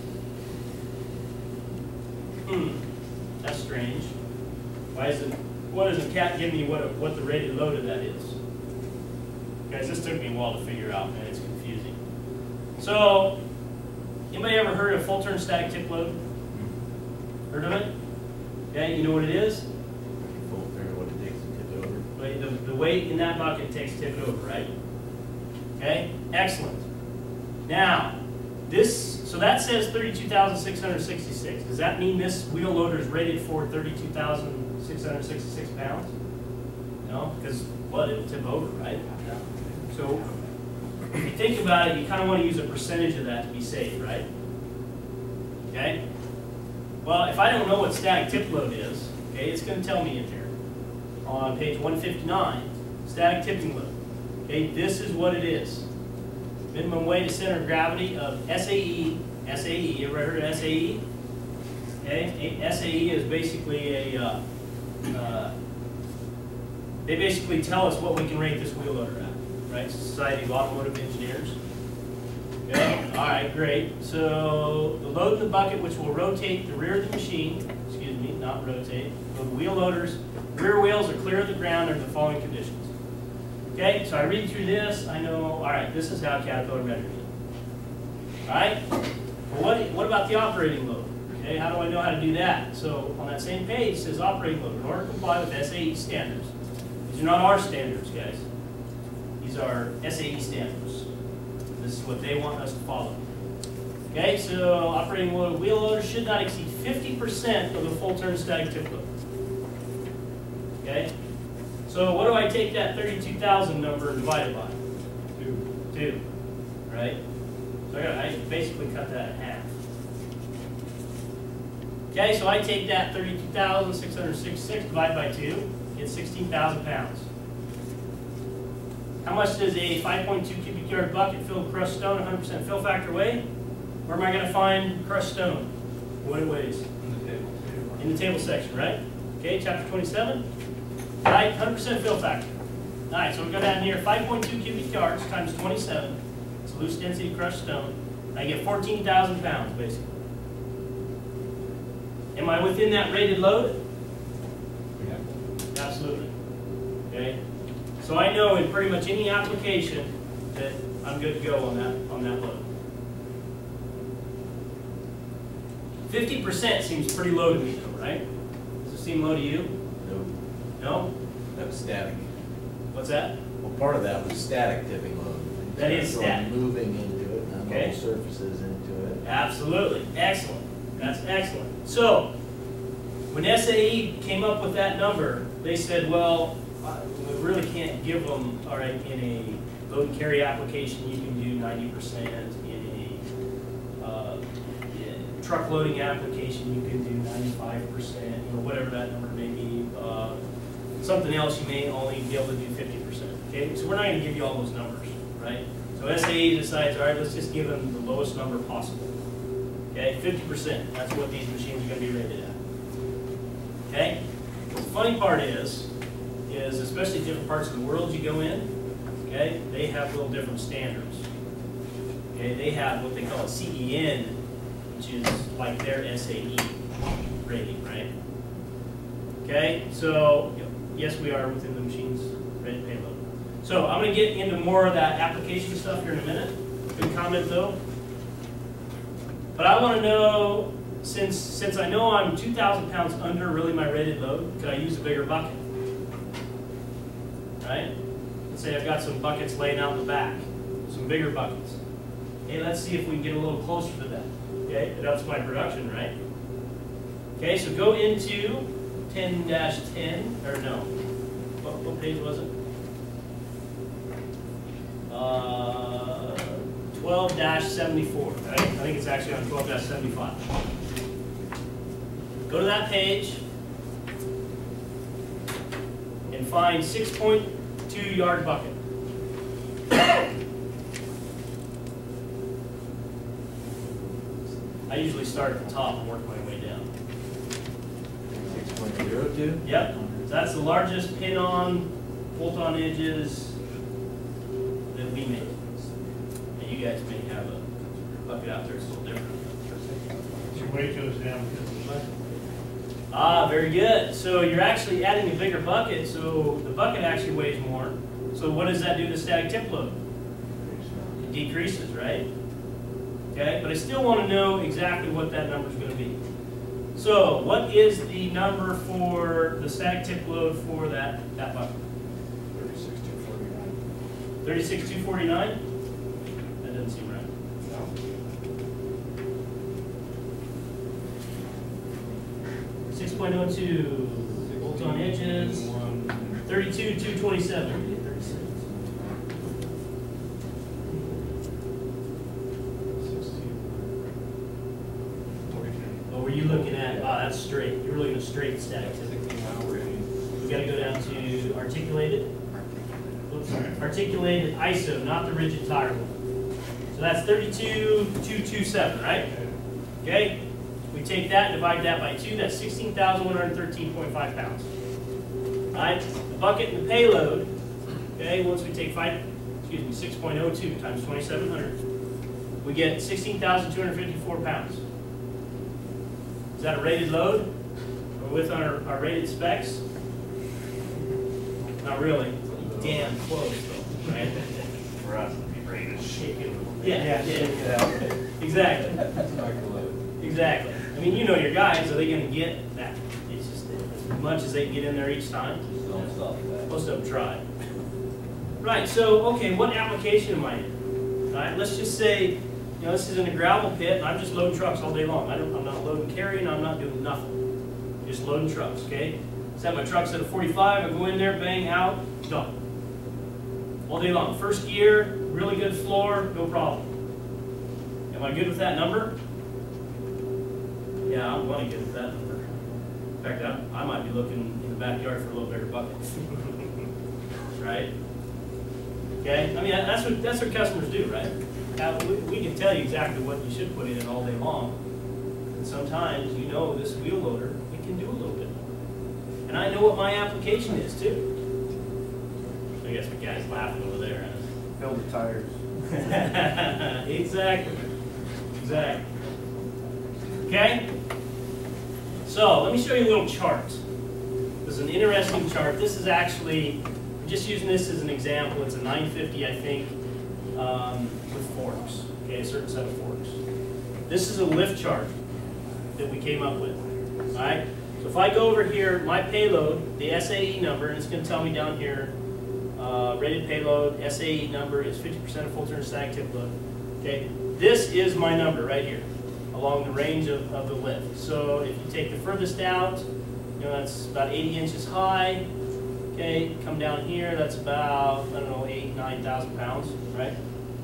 anywhere. That's strange. Why doesn't CAT give me what the rated load of that is? Guys, this took me a while to figure out, man. It's confusing. So, anybody ever heard of full turn static tip load? Heard of it? Okay, you know what it is? Full figure what it takes to tip it over. Wait, the weight in that bucket takes to tip it over, right? Okay, excellent. Now, so that says 32,666. Does that mean this wheel loader is rated for 32,666 pounds? No, because what? It'll tip over, right? So, if you think about it, you kind of want to use a percentage of that to be safe, right? Okay? Well, if I don't know what static tip load is, okay, it's going to tell me in here. On page 159, static tipping load. Okay, this is what it is. Minimum weight to center of gravity of SAE. SAE, you ever heard of SAE? Okay, SAE is basically they basically tell us what we can rate this wheel loader at, right? Society of Automotive Engineers. Okay, all right, great. So the load in the bucket, which will rotate the rear of the machine, excuse me, not rotate, so the wheel loaders, rear wheels are clear of the ground under the following conditions. Okay, so I read through this, I know, all right, this is how Caterpillar measures it. All right, well, what about the operating load? Okay, how do I know how to do that? So on that same page it says operating load. In order to comply with SAE standards, these are not our standards, guys. These are SAE standards. This is what they want us to follow. Okay, so operating load of wheel loader should not exceed 50% of the full turn static tip load. Okay, so what do I take that 32,000 number and divide it by? 2, right? So I basically cut that in half. Okay, so I take that 32,666 divided by 2, get 16,000 pounds. How much does a 5.2 cubic yard bucket filled with crushed stone, 100% fill factor weigh? Where am I going to find crushed stone? What it weighs? In the table. In the table section, right? Okay, chapter 27. Right, 100% fill factor. All right, so we go down here, 5.2 cubic yards times 27. It's loose density crushed stone. I get 14,000 pounds, basically. Am I within that rated load? Yeah. Absolutely. Okay. So I know in pretty much any application that I'm good to go on that load. 50% seems pretty low to me, though, right? Does it seem low to you? No, No? that was static. What's that? Well, part of that was static tipping load. That is Sort of static. Moving into it, and Okay. level surfaces into it. Absolutely. Excellent. That's excellent. So, when SAE came up with that number, they said, well, we really can't give them, all right, in a load and carry application, you can do 90%. In a truck loading application, you can do 95%, whatever that number may be. Something else, you may only be able to do 50%. Okay, so we're not going to give you all those numbers, right? So SAE decides, all right, let's just give them the lowest number possible. Okay, 50%. That's what these machines are going to be rated at. Okay? The funny part is especially different parts of the world you go in, okay, they have little different standards. Okay, they have what they call a CEN, which is like their SAE rating, right? Okay, so yes, we are within the machine's rated payload. So I'm going to get into more of that application stuff here in a minute. Good comment though. But I want to know, since I know I'm 2,000 pounds under really my rated load, could I use a bigger bucket? Right? Let's say I've got some buckets laying out in the back, some bigger buckets. Okay, let's see if we can get a little closer to that. Okay, it ups my production, right? Okay, so go into 10-10, or no, what page was it? 12-74, right? I think it's actually on 12-75. Go to that page and find 6.2 yard bucket. I usually start at the top and work my way down. 6.02? Yep, so that's the largest pin-on, bolt-on edges that we make. And you guys may have a bucket out there that's a little different. Your weight goes down because of the bucket. Ah, very good. So you're actually adding a bigger bucket, so the bucket actually weighs more. So what does that do to static tip load? It decreases, right? Okay, but I still want to know exactly what that number is going to be. So what is the number for the static tip load for that bucket? 36,249. 36,249? That doesn't seem right. 6.02, bolt on edges, 32,227. What were you looking at? Ah, that's straight. You were looking at straight static tip. We got to go down to articulated. Oops, sorry. Articulated ISO, not the rigid tire one. So that's 32,227, right? Okay. We take that and divide that by 2. That's 16,113.5 pounds. All right. The bucket and the payload. Okay. Once we take 6.02 times 2,700, we get 16,254 pounds. Is that a rated load? Are we within our rated specs? Not really. Damn close though, right? For us, it'd be rated. Shake it a little bit. Yeah. Exactly. Exactly. I mean, you know your guys, are they going to get that? It's just as much as they can get in there each time. Most of them try. Right, so, okay, what application am I in? All right, let's just say, you know, this is in a gravel pit, and I'm just loading trucks all day long. I'm not loading carrying, I'm not doing nothing. Just loading trucks, okay? Set my trucks at a 45, I go in there, bang, out, done. All day long. First gear, really good floor, no problem. Am I good with that number? Yeah, I'm going to good with that number. In fact, I might be looking in the backyard for a little bigger bucket. Right? Okay? I mean, that's what customers do, right? We can tell you exactly what you should put in it all day long. And sometimes, you know, this wheel loader, it can do a little bit more. And I know what my application is, too. I guess the guy's laughing over there. Fill the tires. Exactly. Exactly. Okay? So, let me show you a little chart. This is an interesting chart. This is actually, I'm just using this as an example. It's a 950, I think, with forks. Okay, a certain set of forks. This is a lift chart that we came up with. All right? So if I go over here, my payload, the SAE number, and it's going to tell me down here, rated payload, SAE number is 50% of full turn static tip load. Okay, this is my number right here, along the range of the lift. So if you take the furthest out, you know, that's about 80 inches high. Okay, come down here, that's about, I don't know, 8,000, 9,000 pounds, right?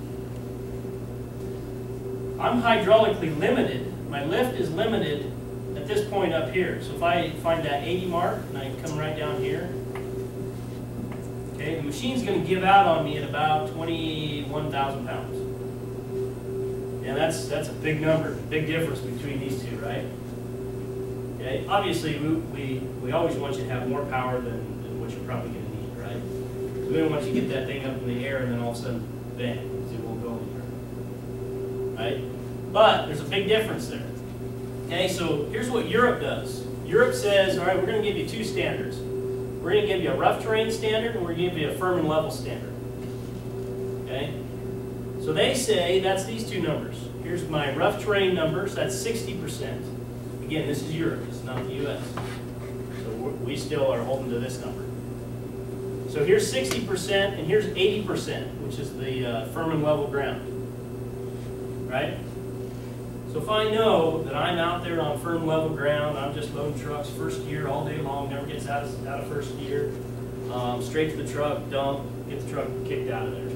I'm hydraulically limited. My lift is limited at this point up here. So if I find that 80 mark, and I come right down here, okay, the machine's going to give out on me at about 21,000 pounds. And that's a big number, big difference between these two, right? Okay, obviously we always want you to have more power than what you're probably going to need, right? We don't want you to get that thing up in the air and then all of a sudden, bang, it won't go anywhere, right? But there's a big difference there. Okay, so here's what Europe does. Europe says, all right, we're going to give you two standards. We're going to give you a rough terrain standard, and we're going to give you a firm and level standard. Okay? So they say that's these two numbers. Here's my rough terrain numbers, that's 60%. Again, this is Europe, it's not the US. So we still are holding to this number. So here's 60%, and here's 80%, which is the firm and level ground. Right? So if I know that I'm out there on firm level ground, I'm just loading trucks first gear all day long, never gets out of first gear, straight to the truck, dump, get the truck kicked out of there.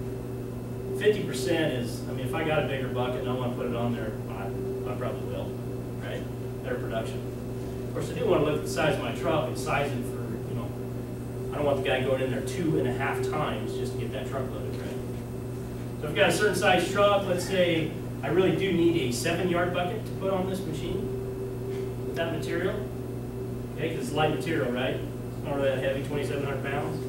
50% is, I mean, if I got a bigger bucket and I want to put it on there, I probably will, right? Better production. Of course, I do want to look at the size of my truck and size it for, you know, I don't want the guy going in there 2.5 times just to get that truck loaded, right? So I've got a certain size truck, let's say I really do need a 7-yard bucket to put on this machine with that material. Okay, because it's light material, right? It's not really that heavy, 2,700 pounds.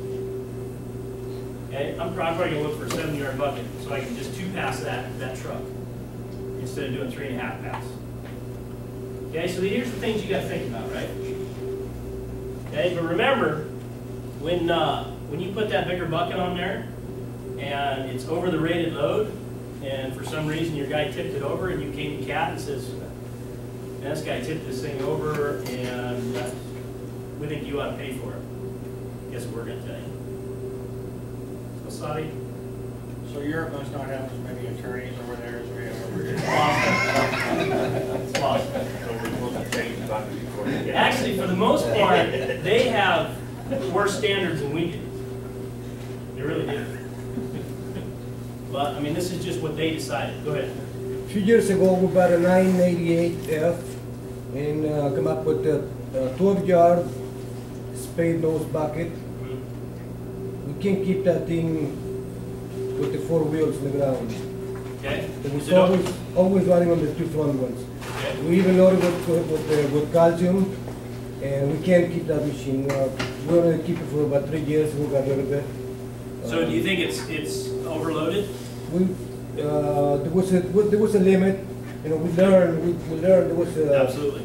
Okay, I'm probably going to look for a 7-yard bucket so I can just 2-pass that truck instead of doing 3.5 pass. Okay, so here's the things you got to think about, right? Okay, but remember, when you put that bigger bucket on there and it's over the rated load, and for some reason your guy tipped it over and you came to CAT and says, this guy tipped this thing over and we think you ought to pay for it. Guess what we're going to tell you. So, Saudi? So Europe must not have as many attorneys over there as we have over here. It's possible. So we're supposed to change the bucket before we get. Actually, for the most part, they have worse standards than we do. They really do. But, I mean, this is just what they decided. Go ahead. A few years ago, we bought a 988F and come up with a 12-yard spade nose bucket. We can't keep that thing with the 4 wheels in the ground. Okay? And Is it's it okay? always running on the 2 front ones. Okay. We even loaded with calcium, and we can't keep that machine. We only keep it for about 3 years. We got rid of it. So do you think it's overloaded? There was a limit. You know, we learned. There was a, Absolutely.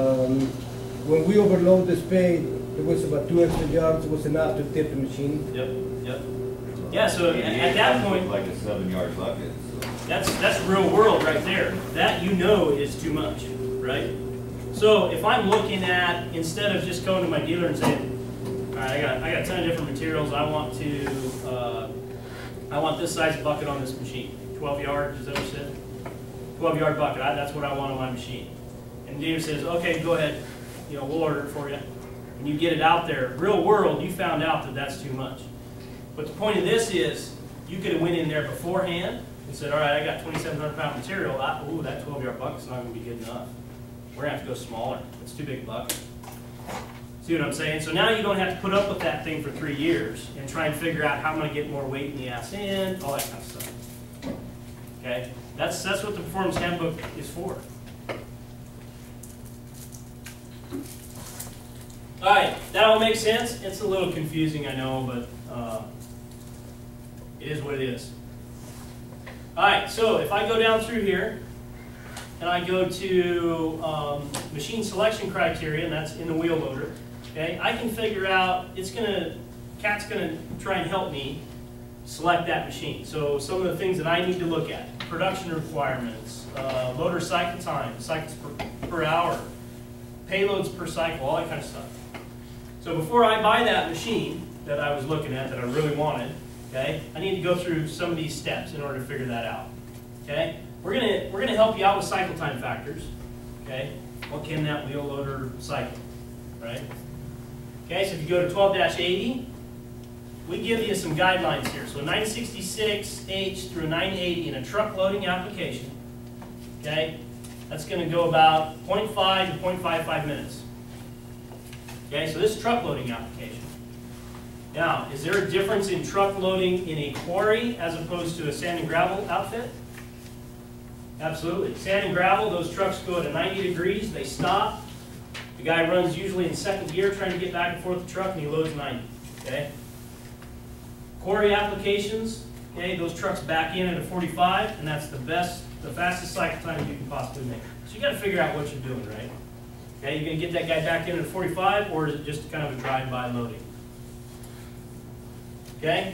when we overload the spade, there was about 2 extra yards. Was enough to tip the machine. Yep. Yep. Yeah. So at that point, Like a 7-yard bucket. So. that's real world right there. That you know is too much, right? So if I'm looking at, instead of just going to my dealer and saying, all right, I got a ton of different materials. I want this size bucket on this machine. 12 yard, is that what you said? 12-yard bucket, that's what I want on my machine. And David says, okay, go ahead, we'll order it for you. And you get it out there. Real world, you found out that that's too much. But the point of this is, you could have went in there beforehand and said, all right, I got 2,700 pound material. Ooh, that 12-yard bucket's not going to be good enough. We're going to have to go smaller. It's too big a bucket. See what I'm saying? So now you don't have to put up with that thing for 3 years and try and figure out how I'm going to get more weight in the ass end, all that kind of stuff. Okay? That's what the Performance Handbook is for. All right, that all makes sense? It's a little confusing, I know, but it is what it is. All right, so if I go down through here, and I go to machine selection criteria, and that's in the wheel loader, okay, I can figure out, CAT's gonna try and help me select that machine. So some of the things that I need to look at: production requirements, loader cycle time, cycles per hour, payloads per cycle, all that kind of stuff. So before I buy that machine that I was looking at that I really wanted, okay, I need to go through some of these steps in order to figure that out. Okay, we're gonna help you out with cycle time factors. Okay, what can that wheel loader cycle, right? Okay, so if you go to 12-80, we give you some guidelines here. So 966H through 980 in a truck loading application, okay, that's going to go about 0.5 to 0.55 minutes. Okay, so this is truck loading application. Now, is there a difference in truck loading in a quarry as opposed to a sand and gravel outfit? Absolutely. Sand and gravel, those trucks go at 90 degrees, they stop. The guy runs usually in second gear trying to get back and forth the truck, and he loads 90. Okay? Quarry applications, okay, those trucks back in at a 45, and that's the fastest cycle time you can possibly make. So you got to figure out what you're doing, right? Okay, you're going to get that guy back in at a 45, or is it just kind of a drive-by loading? Okay?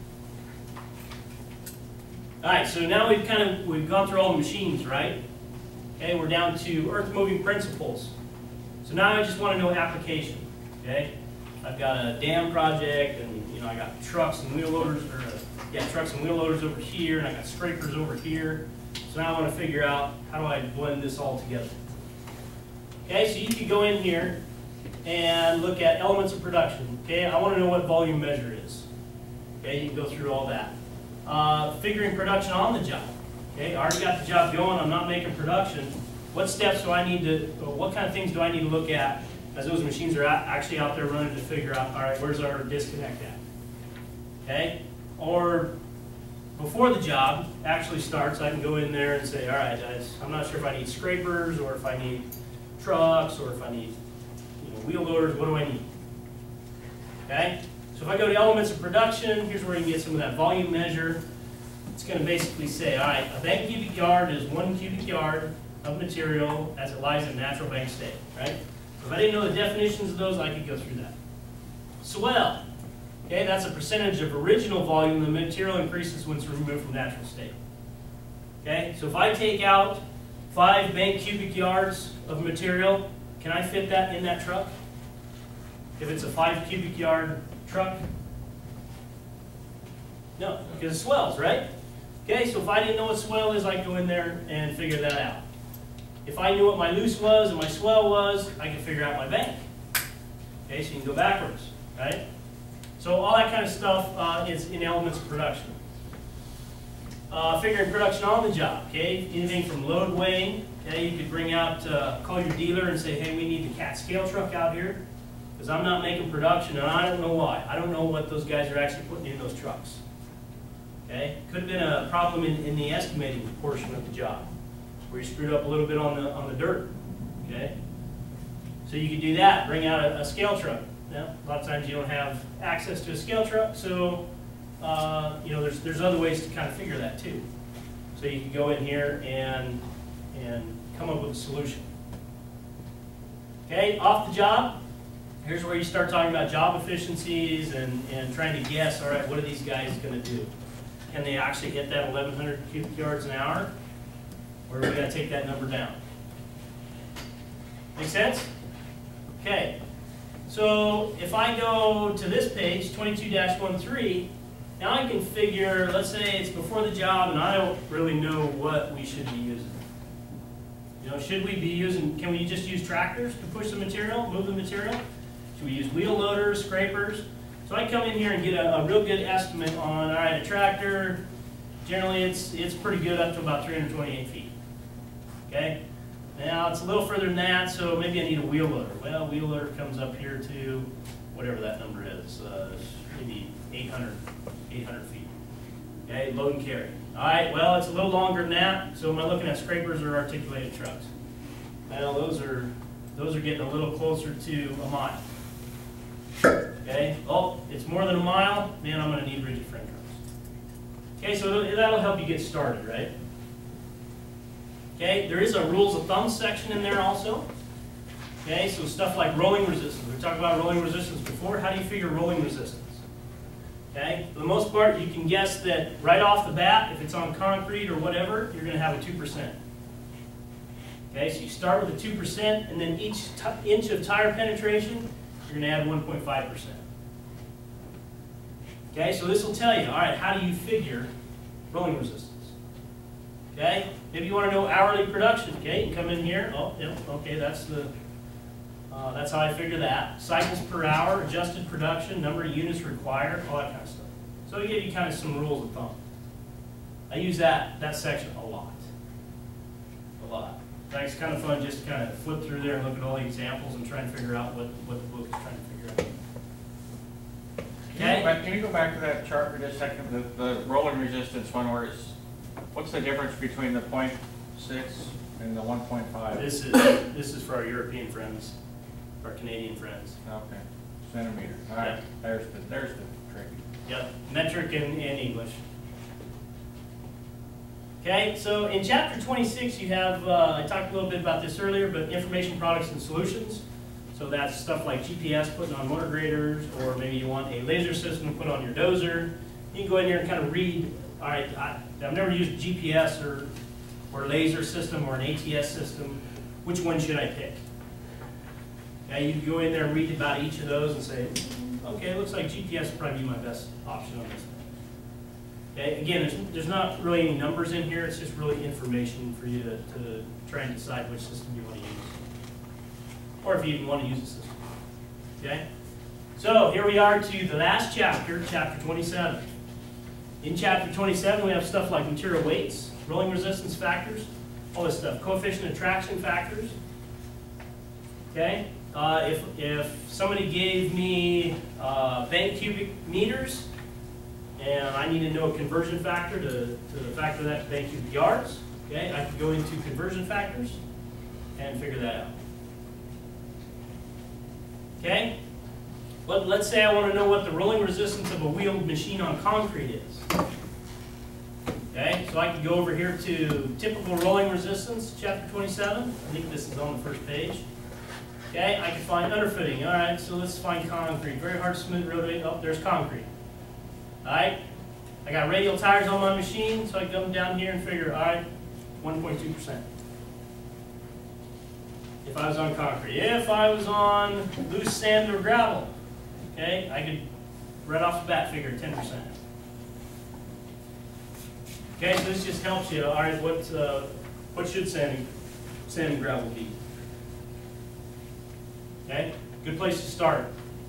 All right, so now we've gone through all the machines, right? Okay, we're down to earth-moving principles. So now I just want to know application. Okay, I've got a dam project, and I got trucks and wheel loaders, trucks and wheel loaders over here, and I got scrapers over here. So now I want to figure out how do I blend this all together. Okay, so you could go in here and look at elements of production. Okay, I want to know what volume measure is. Okay, you can go through all that. Figuring production on the job. Okay, I already got the job going. I'm not making production. What steps do I need to, or what kind of things do I need to look at as those machines are actually out there running to figure out, all right, where's our disconnect at? Okay, or before the job actually starts, I can go in there and say, all right, guys, I'm not sure if I need scrapers or if I need trucks or if I need wheel loaders. What do I need? Okay, so if I go to elements of production, here's where you can get some of that volume measure. It's going to basically say, all right, a bank cubic yard is 1 cubic yard of material as it lies in natural bank state, right? So if I didn't know the definitions of those, I could go through that. Swell, okay, that's a percentage of original volume. The material increases when it's removed from natural state. Okay, so if I take out 5 bank cubic yards of material, can I fit that in that truck? If it's a 5 cubic yard truck? No, because it swells, right? Okay, so if I didn't know what swell is, I could go in there and figure that out. If I knew what my loose was and my swell was, I could figure out my bank. Okay, so you can go backwards, right? So all that kind of stuff is in elements of production. Figuring production on the job, okay? Anything from load weighing, okay? You could bring out, call your dealer and say, hey, we need the CAT scale truck out here because I'm not making production and I don't know why. I don't know what those guys are actually putting in those trucks. Okay? Could have been a problem in the estimating portion of the job where you screwed up a little bit on the dirt. Okay? So you could do that, bring out a scale truck. Now, a lot of times you don't have access to a scale truck, so there's other ways to kind of figure that too. So you can go in here and come up with a solution. Okay, off the job, here's where you start talking about job efficiencies and trying to guess, all right, what are these guys going to do? Can they actually hit that 1,100 cubic yards an hour? Or are we going to take that number down? Make sense? Okay. So if I go to this page, 22-13, now I can figure, let's say it's before the job and I don't really know what we should be using. You know, should we be using, can we just use tractors to push the material, move the material? Should we use wheel loaders, scrapers? So I come in here and get a real good estimate on, all right, a tractor, generally it's pretty good up to about 328 feet. Okay? Now it's a little further than that, so maybe I need a wheel loader. Well, wheel loader comes up here to whatever that number is, maybe 800 feet. Okay, load and carry. All right, well, it's a little longer than that, so am I looking at scrapers or articulated trucks? Well, those are getting a little closer to a mile. Okay, oh, it's more than a mile, man, I'm going to need rigid frame trucks. Okay, so that'll help you get started, right? Okay, there is a rules of thumb section in there also. Okay, so stuff like rolling resistance. We talked about rolling resistance before. How do you figure rolling resistance? Okay, for the most part, you can guess that right off the bat, if it's on concrete or whatever, you're going to have a 2%. Okay, so you start with a 2%, and then each inch of tire penetration, you're going to add 1.5%. Okay, so this will tell you, all right, how do you figure rolling resistance? Okay, maybe you want to know hourly production. Okay, you can come in here. Oh, yep, okay, that's how I figure that. Cycles per hour, adjusted production, number of units required, all that kind of stuff. So I give you kind of some rules of thumb. I use that section a lot. A lot. In fact, it's kind of fun just to kind of flip through there and look at all the examples and try and figure out what the book is trying to figure out. Okay? Can you go back to that chart for just a second? The rolling resistance one where it's, what's the difference between the 0.6 and the 1.5? This is for our European friends, our Canadian friends. Okay, centimeter. All right, Yeah. there's the trick. Yep, metric and English. Okay, so in chapter 26 you have, I talked a little bit about this earlier, but information products and solutions. So that's stuff like GPS putting on motor graders, or maybe you want a laser system to put on your dozer. You can go in here and kind of read, all right, I've never used GPS or laser system or an ATS system. Which one should I pick? Okay, you can go in there and read about each of those and say, okay, it looks like GPS would probably be my best option on this. Okay, again, there's not really any numbers in here. It's just really information for you to try and decide which system you want to use, or if you even want to use a system. Okay, so here we are to the last chapter, chapter 27. In chapter 27, we have stuff like material weights, rolling resistance factors, all this stuff, coefficient of traction factors. Okay, if somebody gave me bent cubic meters, and I need to know a conversion factor to factor that to bent cubic yards, okay, I could go into conversion factors and figure that out. Okay, but let's say I want to know what the rolling resistance of a wheeled machine on concrete is. Okay, so I could go over here to typical rolling resistance, chapter 27. I think this is on the first page. Okay, I can find underfooting. All right, so let's find concrete. Very hard, smooth roadway. Oh, there's concrete. All right, I got radial tires on my machine, so I can come down here and figure, all right, 1.2%. If I was on concrete. If I was on loose sand or gravel, okay, I could right off the bat figure 10%. Okay, so this just helps you. All right, what should sand and gravel be? Okay, good place to start.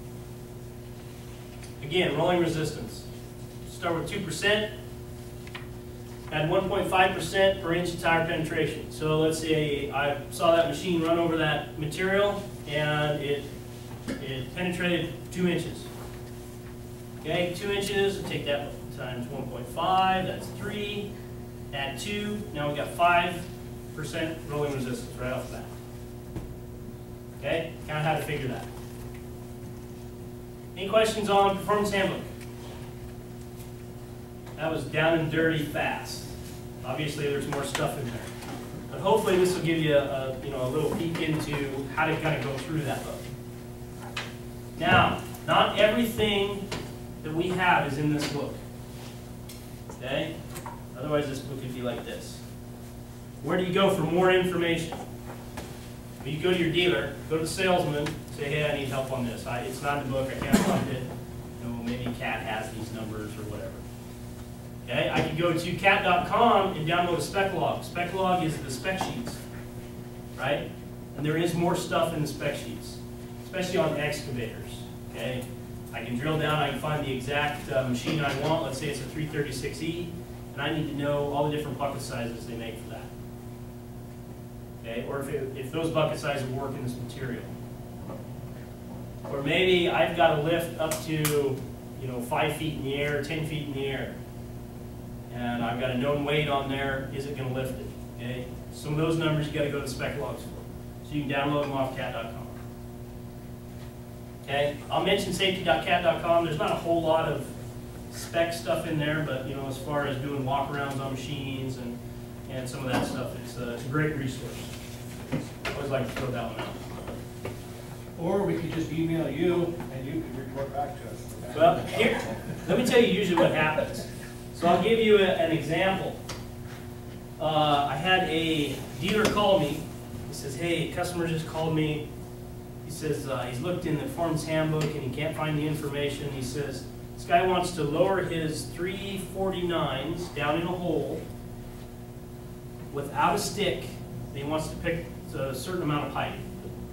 Again, rolling resistance. Start with 2%. Add 1.5% per inch of tire penetration. So let's say I saw that machine run over that material and it penetrated 2 inches. Okay, 2 inches, take that times 1.5, that's 3. Add 2, now we've got 5% rolling resistance right off the bat. Okay, kind of how to figure that. Any questions on Performance Handbook? That was down and dirty fast. Obviously, there's more stuff in there, but hopefully this will give you a little peek into how to kind of go through that book. Now, not everything that we have is in this book. Okay, otherwise this book would be like this. Where do you go for more information? But you go to your dealer, go to the salesman, say, hey, I need help on this. It's not in the book, I can't find it. You know, maybe CAT has these numbers or whatever. Okay, I could go to cat.com and download a spec log. Spec log is the spec sheets, right? And there is more stuff in the spec sheets, especially on excavators. Okay, I can drill down, I can find the exact machine I want. Let's say it's a 336E, and I need to know all the different bucket sizes they make for that. Okay, or if those bucket sizes work in this material. Or maybe I've got a lift up to 5 feet in the air, 10 feet in the air. And I've got a known weight on there, is it going to lift it? Okay? Some of those numbers you got to go to spec logs for. So you can download them off cat.com. Okay? I'll mention safety.cat.com. There's not a whole lot of spec stuff in there, but as far as doing walkarounds on machines and some of that stuff, it's a great resource. I always like to throw that one out. Or we could just email you and you can report back to us. Well, here, let me tell you usually what happens. So I'll give you an example. I had a dealer call me. He says, hey, customer just called me. He says he's looked in the Performance Handbook and he can't find the information. He says, this guy wants to lower his 349s down in a hole without a stick. And he wants to pick a certain amount of pipe,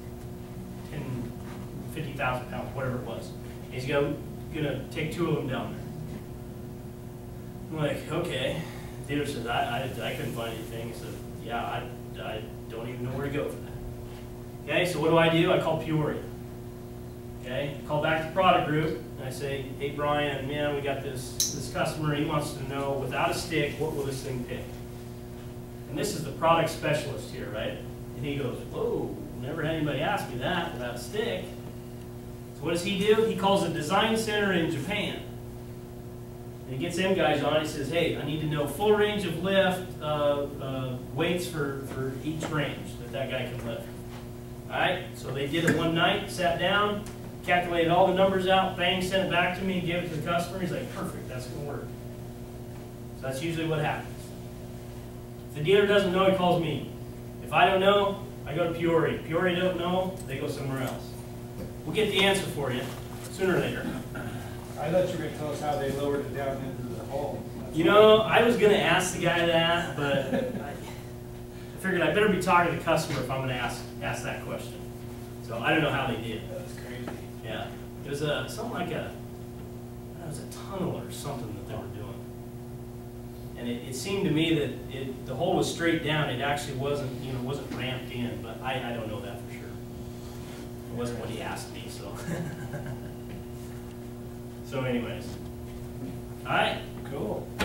50,000 pounds, whatever it was. He's going to take 2 of them down there. I'm like, okay. The dealer says, I couldn't find anything. He said, yeah, I don't even know where to go for that. Okay, so what do? I call Peoria. Okay, I call back the product group, and I say, hey, Brian, man, we got this customer. He wants to know, without a stick, what will this thing pick? And this is the product specialist here, right? And he goes, whoa, never had anybody ask me that without a stick. So what does he do? He calls a design center in Japan. And he gets them guys on. He says, hey, I need to know full range of lift, weights for each range that guy can lift. All right, so they did it one night, sat down, calculated all the numbers out, bang, sent it back to me, gave it to the customer. He's like, perfect, that's going to work. So that's usually what happens. If the dealer doesn't know, he calls me. If I don't know, I go to Peoria. Peoria don't know, they go somewhere else. We'll get the answer for you sooner or later. I thought you were going to tell us how they lowered it down into the hole. I was going to ask the guy that, but I figured I better be talking to the customer if I'm going to ask that question. So I don't know how they did. That's crazy. Yeah, it was something like it was a tunnel or something that they were doing. And it seemed to me that the hole was straight down. It actually wasn't ramped in, but I don't know that for sure. It wasn't what he asked me, so. So anyways. All right. Cool.